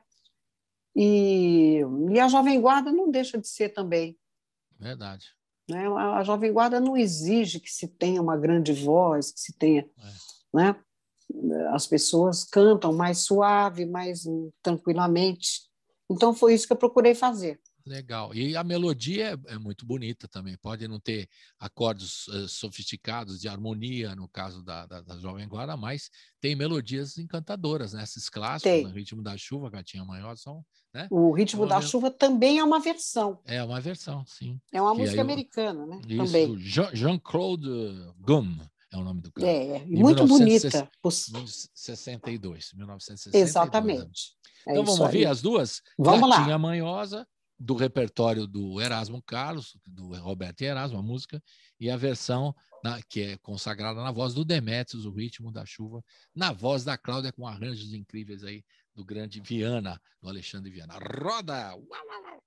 E, e a Jovem Guarda não deixa de ser também. Verdade. Né? A Jovem Guarda não exige que se tenha uma grande voz, que se tenha... É. Né? As pessoas cantam mais suave, mais tranquilamente. Então, foi isso que eu procurei fazer. Legal. E a melodia é, é muito bonita também. Pode não ter acordes uh, sofisticados de harmonia, no caso da, da, da Jovem Guarda, mas tem melodias encantadoras, né? Esses clássicos, né? O Ritmo da Chuva, Gatinha Manhosa, são... Né? O Ritmo da Chuva também é uma versão. É uma versão, sim. É uma que música eu... americana, né? Isso, também. Jean-Claude Gumm é o nome do cara. É, é. muito bonita. sessenta e dois, mil novecentos e sessenta e dois. Exatamente. É então vamos ouvir as duas? Vamos Gatinha lá. Manhosa, do repertório do Erasmo Carlos, do Roberto Erasmo, a música, e a versão na, que é consagrada na voz do Demétrios, o Ritmo da Chuva, na voz da Cláudia, com arranjos incríveis aí do grande Viana, do Alexandre Viana. Roda! Uau, uau,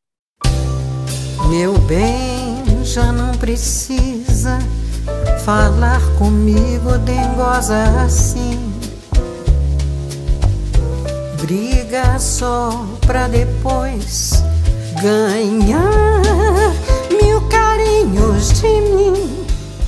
uau. Meu bem, já não precisa falar comigo, dengosa assim. Briga só pra depois ganhar mil carinhos de mim.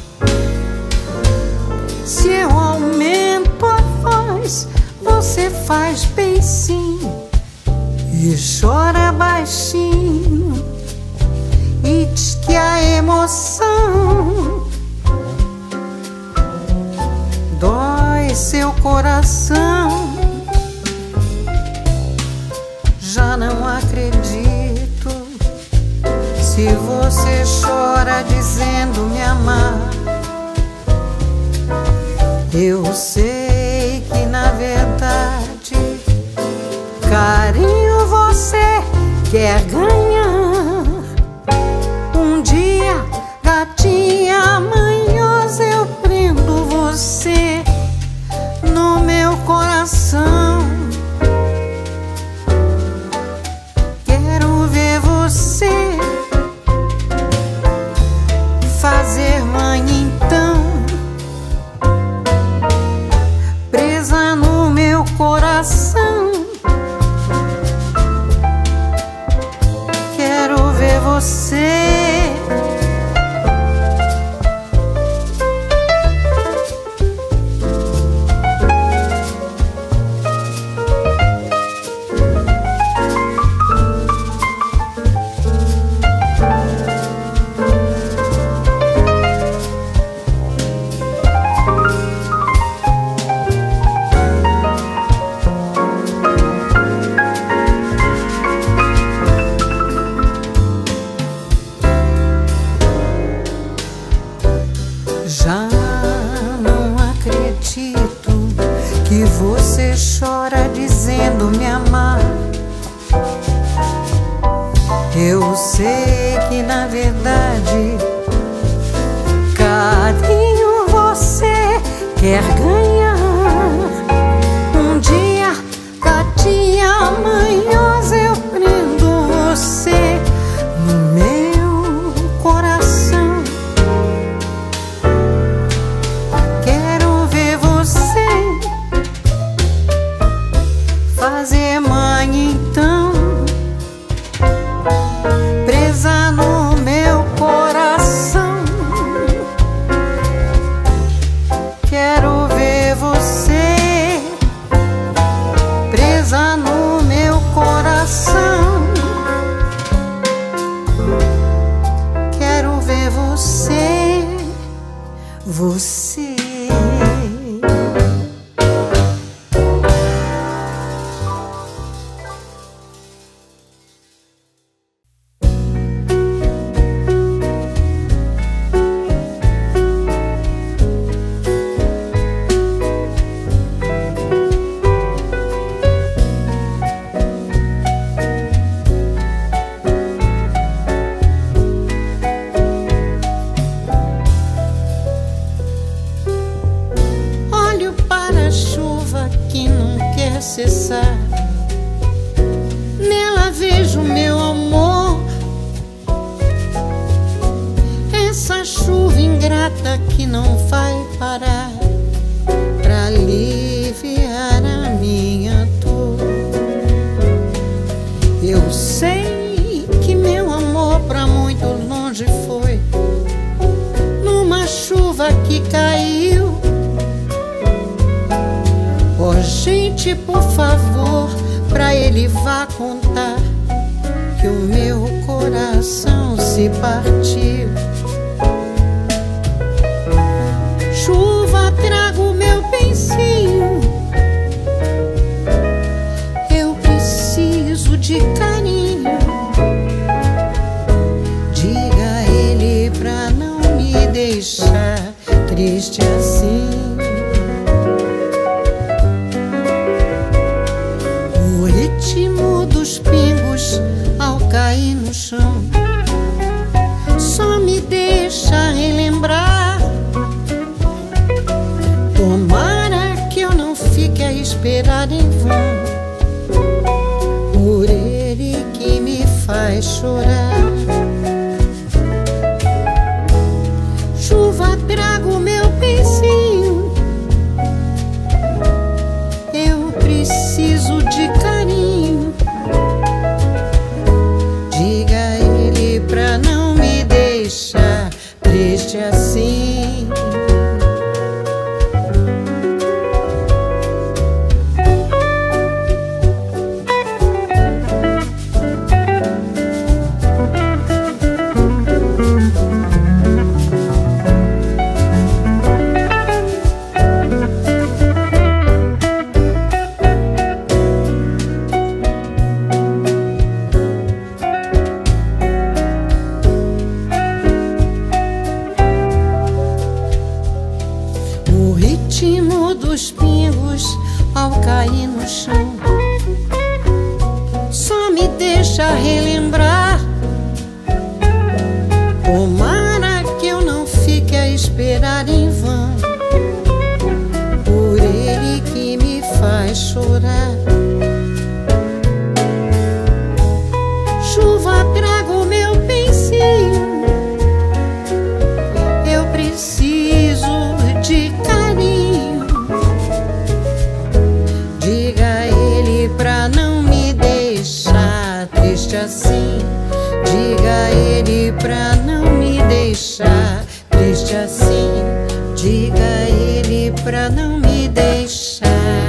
Se eu aumento a voz, você faz bem sim e chora baixinho e diz que a emoção dói seu coração. se você chora dizendo me amar, eu sei que na verdade carinho você quer ganhar. Um dia, gatinha manhosa, eu prendo você no meu coração. Quero ver você fazer mãe então, presa no meu coração. Quero ver você já não acredito que você chora dizendo me amar. Eu sei que na verdade carinho você quer ganhar. Um dia, gatinha manhosa, eu prendo você no meu coração. Quero ver você fazer mãe então, presa no meu coração. Quero ver você presa no meu coração. Quero ver você, você. Olho para a chuva que não quer cessar, nela vejo meu amor. Essa chuva ingrata que não vai parar pra aliviar a minha dor. Eu sei que meu amor pra muito longe foi, numa chuva que caiu. Oh, gente, por favor, pra ele vá contar que o meu coração se partiu. Chuva, traga o meu benzinho, eu preciso de carinho. Diga a ele pra não me deixar triste assim. O ritmo dos pingos ao cair no chão só me deixa relembrar. Tomara que eu não fique a esperar em vão por ele que me faz chorar. Chuva, traga o meu benzinho, eu preciso de carinho. Diga a ele pra não me deixar triste assim. pra não me deixar triste assim. Diga a ele pra não me deixar.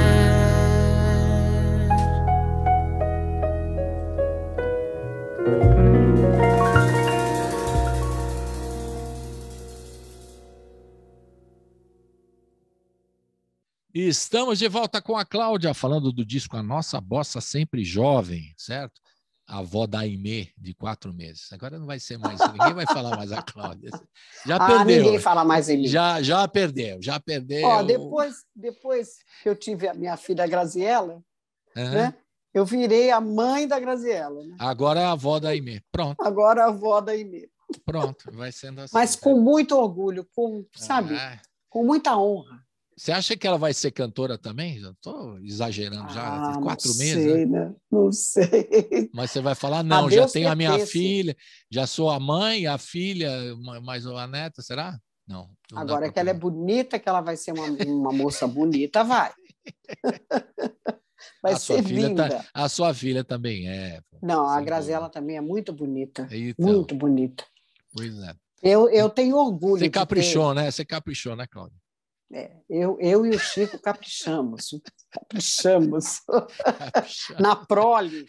E estamos de volta com a Cláudia, falando do disco A Nossa Bossa Sempre Jovem, certo? A avó da Aimee, de quatro meses. Agora não vai ser mais, ninguém vai falar mais a Cláudia. Já Ah, perdeu. ninguém fala mais em mim. Já, já perdeu, já perdeu. Ó, depois, depois que eu tive a minha filha Graziella, Uhum. né, eu virei a mãe da Graziella. Né? Agora é a avó da Aimee. Pronto. Agora a avó da Aimee. Pronto, vai sendo assim. Mas com muito orgulho, com, sabe, Ah, com muita honra. você acha que ela vai ser cantora também? Já estou exagerando, já. Ah, Tem quatro não meses. sei, Né? né? Não sei. Mas você vai falar, não, A já Deus tenho a minha pertence. filha, já sou a mãe, a filha, mais a neta, será? Não. não Agora que ela é bonita, que ela vai ser uma, uma moça bonita, vai. Vai a sua ser filha linda. tá, a sua filha também é. Não, a sem Graziella dúvida. também é muito bonita. Então, muito bonita. Pois é. Eu, eu tenho orgulho Você de caprichou, né? Você caprichou, né, Cláudia? ter... é, eu, eu e o Chico caprichamos. Caprichamos. Caprichou. Na prole.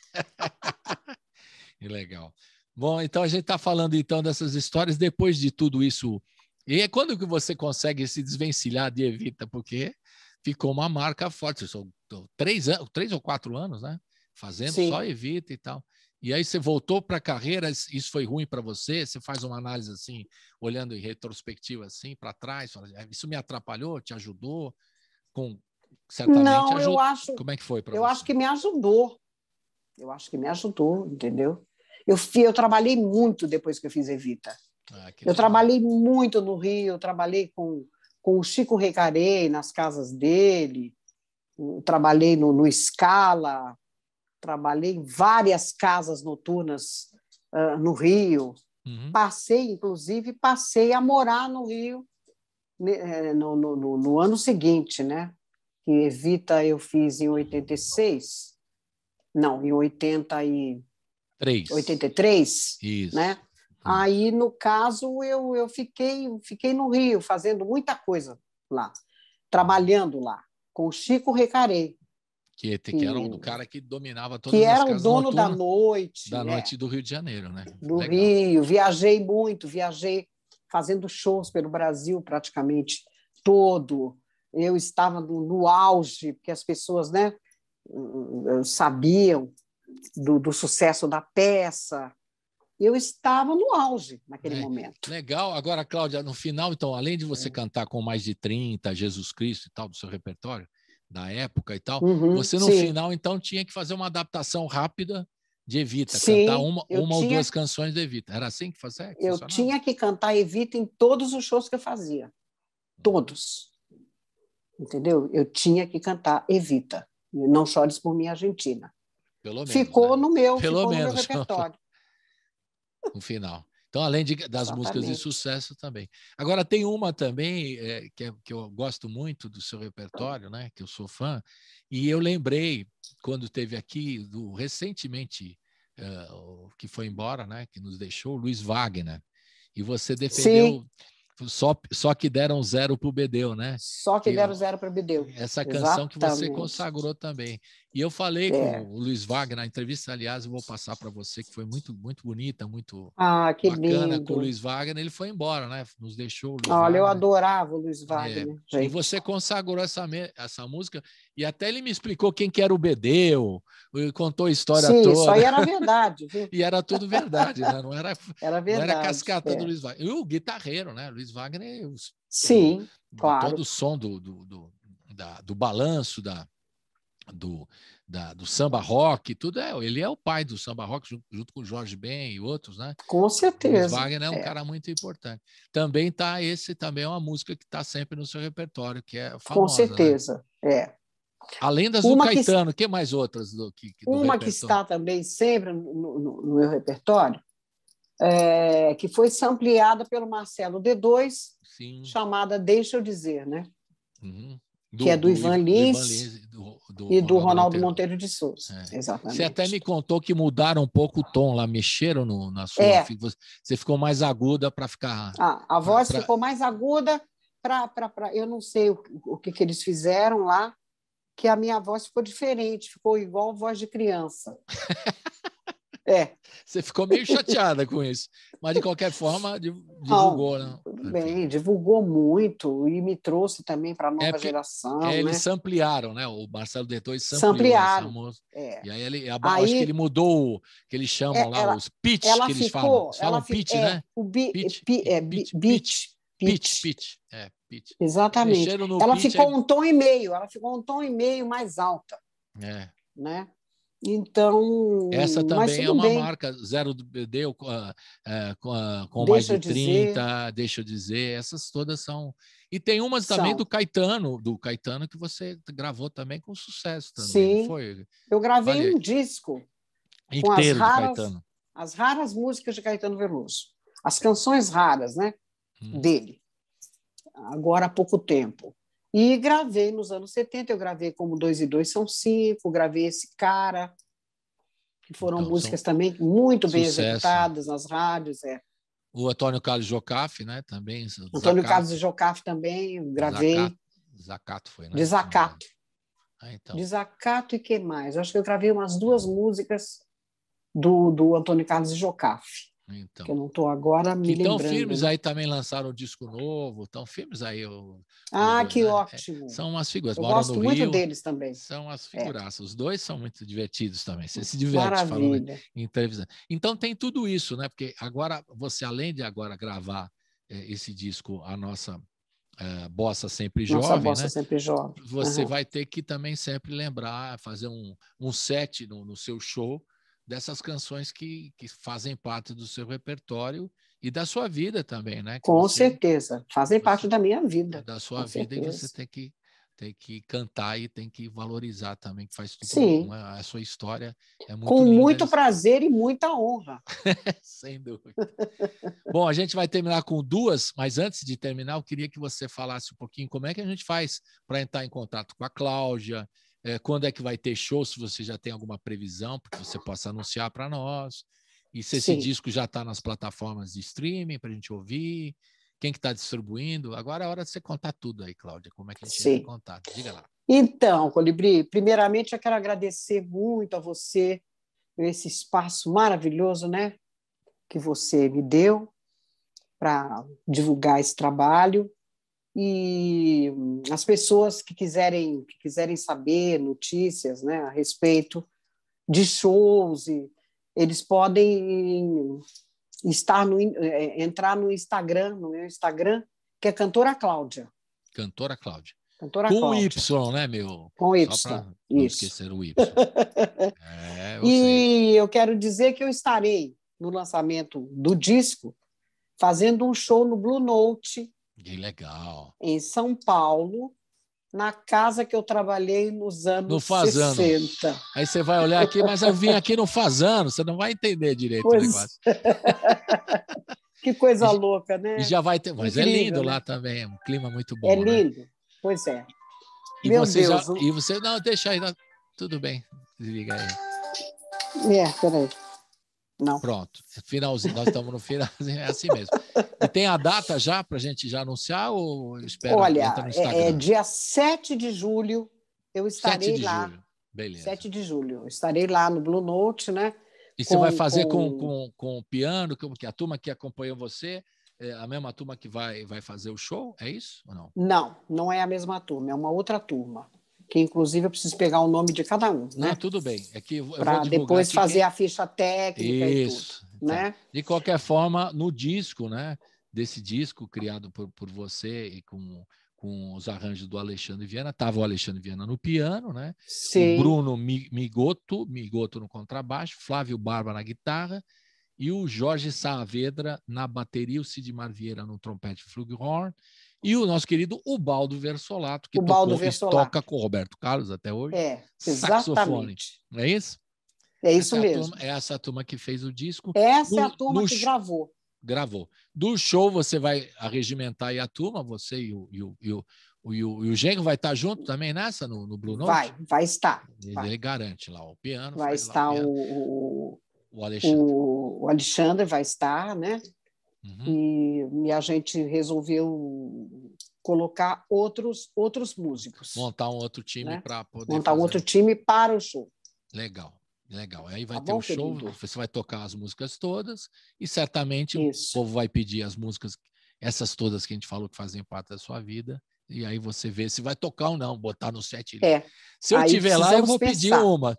Que legal. Bom, então a gente está falando então dessas histórias depois de tudo isso. E é quando que você consegue se desvencilhar de Evita? Porque ficou uma marca forte. São três, anos, três ou quatro anos, né? Fazendo Sim. só Evita e tal. E aí você voltou para a carreira, isso foi ruim para você? Você faz uma análise assim, olhando em retrospectiva assim, para trás, fala, isso me atrapalhou, te ajudou? Com, certamente Não, ajudou. eu acho, Como é que foi para eu você? acho que me ajudou. Eu acho que me ajudou, entendeu? Eu, fi, eu trabalhei muito depois que eu fiz Evita. Ah, que eu legal. trabalhei muito no Rio, eu trabalhei com, com o Chico Recarey nas casas dele, eu trabalhei no, no Scala, trabalhei em várias casas noturnas uh, no Rio. Uhum. Passei, inclusive, passei a morar no Rio no, no, no, no ano seguinte, né? Que Evita eu fiz em oitenta e seis, não, em oitenta e três, Isso. né? Aí, no caso, eu, eu fiquei, fiquei no Rio, fazendo muita coisa lá, trabalhando lá, com o Chico Recarey. Que, que, que era um cara que dominava todas que as era casas o dono noturnas, da noite. Da é, noite do Rio de Janeiro, né? Do Legal. Rio, viajei muito, viajei fazendo shows pelo Brasil praticamente todo. Eu estava no, no auge, porque as pessoas, né, sabiam do, do sucesso da peça. Eu estava no auge naquele é, momento. Legal. Agora, Cláudia, no final, então, além de você é. cantar com mais de trinta, Jesus Cristo e tal, do seu repertório, da época e tal, uhum, você no sim. final, então, tinha que fazer uma adaptação rápida de Evita, sim, cantar uma, uma tinha, ou duas canções de Evita. Era assim que fazia? Que eu tinha que cantar Evita em todos os shows que eu fazia. Todos. Entendeu? Eu tinha que cantar Evita. Não Chores por Mim, Argentina. Pelo menos, ficou né? no meu, Pelo ficou menos. no meu repertório. No final. Então, além de, das Exatamente. músicas de sucesso também. Agora, tem uma também é, que, é, que eu gosto muito do seu repertório, né? Que eu sou fã, e eu lembrei, quando teve aqui, do, recentemente, uh, que foi embora, né? Que nos deixou, Luiz Wagner. E você defendeu... Sim. Só, só que deram zero para o Bedeu, né? Só que, que deram zero para o Bedeu. Essa canção Exatamente. Que você consagrou também. E eu falei é. com o Luiz Wagner na entrevista, aliás, eu vou passar para você, que foi muito, muito bonita, muito ah, que bacana lindo. com o Luiz Wagner. Ele foi embora, né? Nos deixou o Luiz Olha, Wagner. eu adorava o Luiz Wagner. É. E você consagrou essa, essa música, e até ele me explicou quem que era o Bedeu, contou a história Sim, toda. Sim, isso aí era verdade. Viu? E era tudo verdade, né? Não era, era verdade, não era cascata é. do Luiz Wagner. E o guitarreiro, né? Luiz Wagner... Sim, do, claro. Todo o som do, do, do, da, do balanço, da, do, da, do samba rock, tudo é. Ele é o pai do samba rock, junto, junto com o Jorge Ben e outros, né? Com certeza. Luiz Wagner é um é. cara muito importante. Também tá esse, também é uma música que está sempre no seu repertório, que é famosa. Com certeza, né? é. Além das uma do Caetano, que, que mais outras do que do Uma repertório? que está também sempre no, no, no meu repertório, é, que foi sampleada pelo Marcelo D dois, Sim. chamada Deixa Eu Dizer, né? Uhum. do, que é do, do Ivan Lins e do, do Ronaldo, Ronaldo Monteiro. Monteiro de Souza. É. Exatamente. Você até me contou que mudaram um pouco o tom lá, mexeram no, na sua... É. Você ficou mais aguda para ficar... Ah, a voz pra, ficou mais aguda para... Eu não sei o, o que, que eles fizeram lá, que a minha voz ficou diferente, ficou igual voz de criança. É. Você ficou meio chateada com isso, mas de qualquer forma divulgou, né? Tudo bem, divulgou muito e me trouxe também para a nova é porque, geração. É, né? Eles ampliaram, né? O Marcelo D dois ampliaram. É. E aí ele, aí, acho que ele mudou, que eles chamam é, lá ela, os pitch, ela que eles ficou, falam. Eles falam ela pitch, é, né? O bi, pitch, pi, é, pitch, pitch, pitch, pitch, é, pitch. Exatamente. Ela pitch, ficou aí... um tom e meio, ela ficou um tom e meio mais alta. É. Né? Então, essa também é uma bem. marca, Zero do B D, com, com, com mais de trinta, deixa eu dizer, essas todas são... E tem umas também são. do Caetano, do Caetano que você gravou também com sucesso também, Sim, não foi? Eu gravei Valeu. um disco inteiro com as de raras, Caetano. As raras músicas de Caetano Veloso, as canções raras, né, hum. dele, agora há pouco tempo. E gravei nos anos setenta, eu gravei como Dois e Dois São Cinco, gravei Esse Cara, que foram então, músicas também muito bem sucesso. executadas nas rádios. É. O Antônio Carlos Jocafe, né? Também. Antônio Zacato. Carlos Jocafe também, gravei. Zacato, Zacato foi, né? Desacato. Ah, então. Desacato e que mais? Eu acho que eu gravei umas duas músicas do, do Antônio Carlos Jocafe. Então. Que eu não estou agora me então, lembrando. Então, filmes aí também lançaram um disco novo. Então, filmes aí... O, ah, dois, que né? ótimo. São umas figuras. Eu Moram gosto no muito Rio, deles também. São as figuraças. É. Os dois são muito divertidos também. Você se diverte Maravilha. falando em televisão. Então, tem tudo isso, né? Porque agora, você, além de agora gravar eh, esse disco, a nossa... Uh, Bossa Sempre Jovem, Nossa Bossa né? Sempre Jovem. Você uhum. vai ter que também sempre lembrar, fazer um, um set no, no seu show dessas canções que, que fazem parte do seu repertório e da sua vida também, né? Que Com você, certeza, fazem você, parte da minha vida. Da sua Com vida certeza. E você tem que, tem que cantar e tem que valorizar também, que faz tudo. Sim. A sua história é muito Com linda, muito prazer e muita honra. Sem dúvida. Bom, a gente vai terminar com duas, mas antes de terminar, eu queria que você falasse um pouquinho como é que a gente faz para entrar em contato com a Cláudia, é, quando é que vai ter show, se você já tem alguma previsão, para que você possa anunciar para nós, e se esse Sim. disco já está nas plataformas de streaming para a gente ouvir, quem que está distribuindo. Agora é hora de você contar tudo aí, Cláudia, como é que a gente Sim. entra em contato. Diga lá. Então, Colibri, primeiramente eu quero agradecer muito a você esse espaço maravilhoso, né, que você me deu para divulgar esse trabalho. E as pessoas que quiserem, que quiserem saber notícias, né, a respeito de shows, e eles podem estar no, entrar no Instagram, no meu Instagram, que é Cantora Cláudia. Cantora Cláudia. Cantora Com Cláudia. Y, né, meu? Com Y. Só para não esquecer o Y. É, eu e sei. eu quero dizer que eu estarei no lançamento do disco fazendo um show no Blue Note. Que legal. Em São Paulo, na casa que eu trabalhei nos anos no Fazano. sessenta. Aí você vai olhar aqui, mas eu vim aqui no Fazano, você não vai entender direito pois... o negócio. Que coisa e, louca, né? E já vai ter, mas Incrível, é lindo né? lá também, um clima muito bom. É lindo, né? Pois é. E Meu você Deus. Já, e você, não, deixa aí, não, tudo bem, desliga aí. É, peraí. Não. Pronto, finalzinho, nós estamos no finalzinho, é assim mesmo. E tem a data já para a gente já anunciar ou espera? Olha, no Instagram? É, é dia sete de julho eu estarei sete de lá. Julho. Beleza. sete de julho. Eu estarei lá no Blue Note, né? E com, você vai fazer com, com, com, com o piano, como que a turma que acompanhou você, é a mesma turma que vai, vai fazer o show? É isso ou não? Não, não é a mesma turma, é uma outra turma. Que inclusive eu preciso pegar o nome de cada um, né? Não, tudo bem. É que para depois fazer quem... a ficha técnica Isso, e tudo, né? Tá. De qualquer forma, no disco, né? Desse disco criado por, por você e com, com os arranjos do Alexandre Viana, estava o Alexandre Viana no piano, né? Sim. O Bruno Migoto, Migoto no contrabaixo, Flávio Barba na guitarra e o Jorge Saavedra na bateria, o Sidmar Vieira no trompete flugelhorn. E o nosso querido Ubaldo Versolato, que Ubaldo tocou, toca com o Roberto Carlos até hoje. É, saxofone. Não é isso? É isso essa mesmo. Turma, é essa turma que fez o disco. Essa no, é a turma no que gravou. Gravou. Do show você vai arregimentar aí a turma, você e o, e o, e o, O, e o, e o Genro vai estar junto também nessa, no, no Blue Note? Vai, vai estar. Ele, vai. ele garante lá o piano. Vai estar o, piano. o, o, Alexandre. o, o Alexandre, vai estar, né? Uhum. E, e a gente resolveu colocar outros, outros músicos. Montar um outro time, né? Para poder Montar fazer. um outro time para o show. Legal. Legal. Aí vai tá ter bom, o show, querido? Você vai tocar as músicas todas e certamente Isso. o povo vai pedir as músicas, essas todas que a gente falou que fazem parte da sua vida, e aí você vê se vai tocar ou não, botar no set. É. Se eu aí tiver lá, eu vou pensar. pedir uma.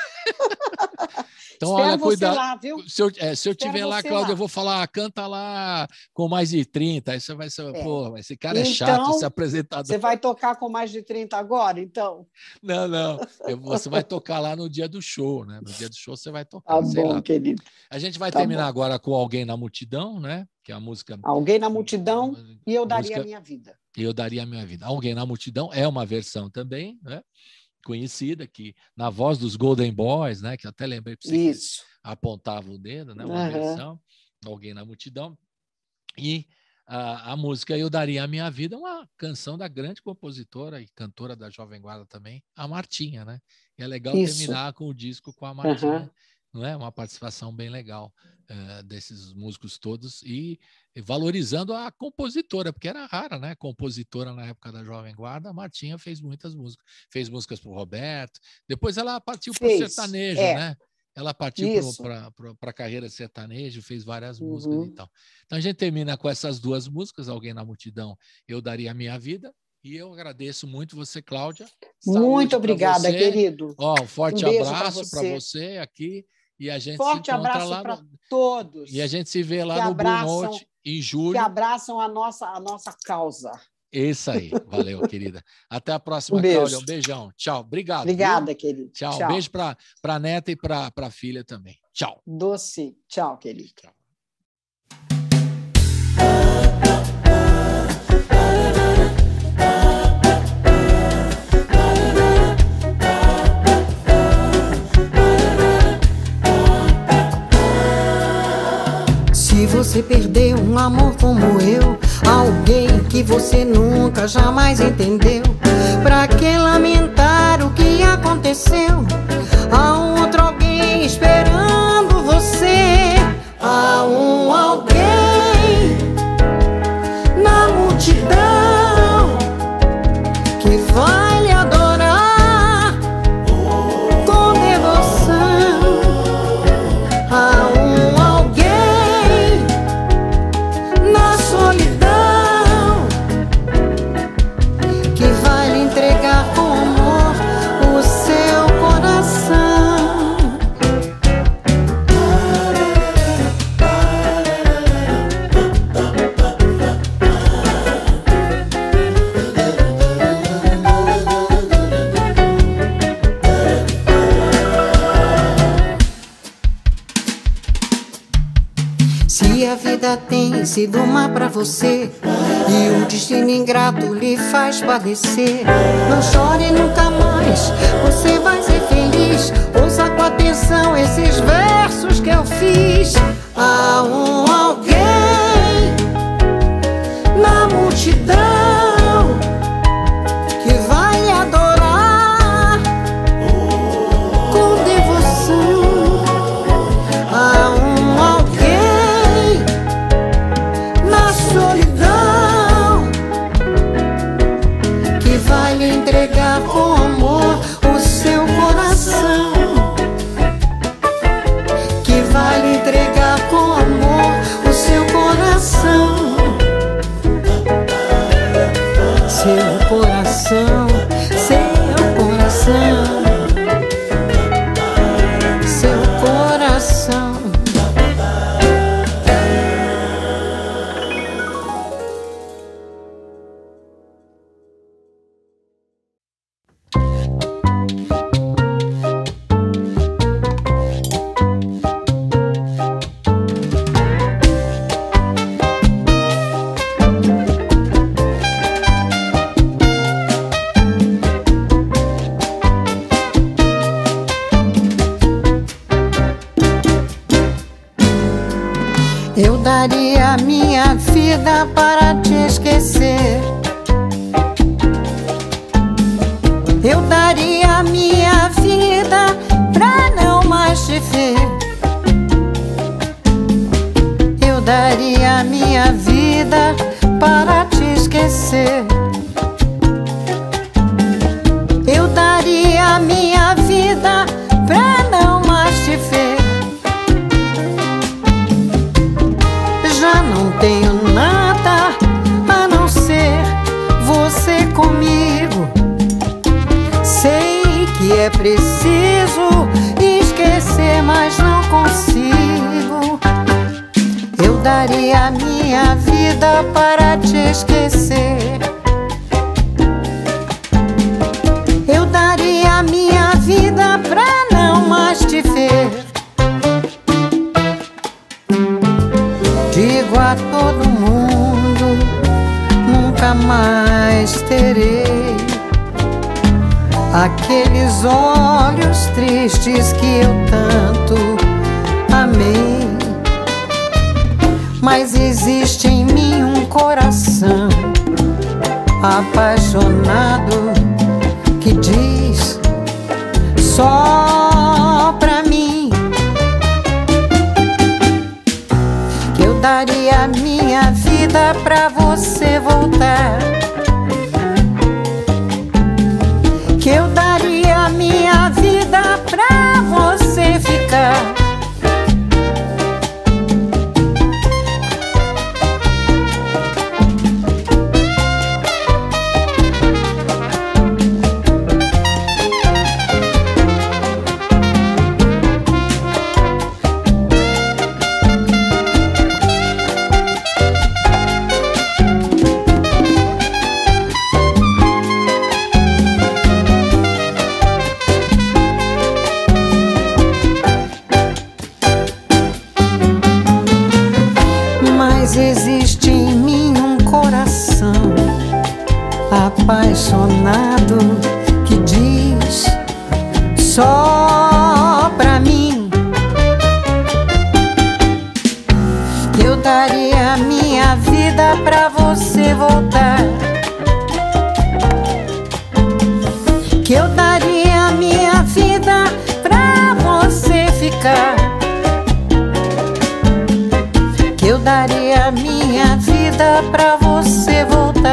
Então, Espero olha, cuidado. Lá, viu? Se eu, é, se eu tiver lá, Cláudia, lá. eu vou falar, canta lá com mais de trinta. Aí você vai ser, é. pô, esse cara é então, chato, esse apresentador. Você vai tocar com mais de trinta agora, então? Não, não. Eu, você vai tocar lá no dia do show, né? No dia do show você vai tocar. Tá bom, lá. querido. A gente vai tá terminar bom. agora com Alguém na Multidão, né? Que é a música. Alguém na Multidão e Eu Daria música, a Minha Vida. E Eu Daria a Minha Vida. Alguém na Multidão é uma versão também, né? Conhecida, que na voz dos Golden Boys, né? Que até lembrei para você Isso. que apontava o dedo, né? Uma uhum. versão, Alguém na Multidão. E a, a música Eu Daria a Minha Vida é uma canção da grande compositora e cantora da Jovem Guarda também, a Martinha, né? E é legal Isso. terminar com o disco com a Martinha, uhum. não é? Uma participação bem legal uh, desses músicos todos e, e valorizando a compositora, porque era rara, né? Compositora na época da Jovem Guarda, a Martinha fez muitas músicas, fez músicas para o Roberto, depois ela partiu para o sertanejo, é. né? Ela partiu para a carreira sertanejo, fez várias uhum. músicas e tal. Então a gente termina com essas duas músicas, Alguém na Multidão, Eu Daria a Minha Vida. E eu agradeço muito você, Cláudia. Muito obrigada, você. querido. Ó, um forte um abraço para você. você aqui. E a gente forte se encontra abraço lá para no... todos. E a gente se vê lá que no abraçam, Blue Note em julho. Que abraçam a nossa, a nossa causa. Isso aí. Valeu, querida. Até a próxima, um beijo. Cláudia. Um beijão. Tchau. Obrigado. Obrigada, viu? querido. Tchau. Tchau. Um beijo para a neta e para a filha também. Tchau. Doce. Tchau, querido. Tchau. Se você perdeu um amor como eu, alguém que você nunca jamais entendeu, pra que lamentar o que aconteceu? Há um outro alguém esperando você. Há um alguém na multidão que vai lhe adorar com devoção. Há um alguém na solidão que vai lhe entregar com amor o seu coração. Se a vida tem sido má pra você e o destino ingrato lhe faz padecer, não chore nunca mais, você vai ser feliz. Ouça com atenção esses versos que eu fiz. Há um alguém na multidão que vai lhe adorar com devoção. Há um alguém na solidão que vai lhe entregar com amor o seu coração, que vai lhe entregar com amor o seu coração, seu coração, seu coração, seu coração. Eu daria a minha vida para te esquecer. Eu daria a minha vida pra não mais te ver. Eu daria a minha vida para te esquecer. Eu daria a minha vida pra não mais te ver. Já não tenho nada a não ser você comigo. Sei que é preciso esquecer, mas não consigo. Eu daria a minha vida para te esquecer. Eu daria a minha vida pra não mais te ver. Digo a todo mundo, nunca mais terei aqueles olhos tristes que eu tanto amei. Mas existe em mim um coração apaixonado que diz só pra mim que eu daria a minha vida pra você voltar. Que eu daria a minha vida pra você ficar. Mas existe em mim um coração apaixonado que diz só pra mim que eu daria a minha vida pra você voltar. Que eu daria a minha vida pra você ficar. Que eu daria a minha vida pra você voltar.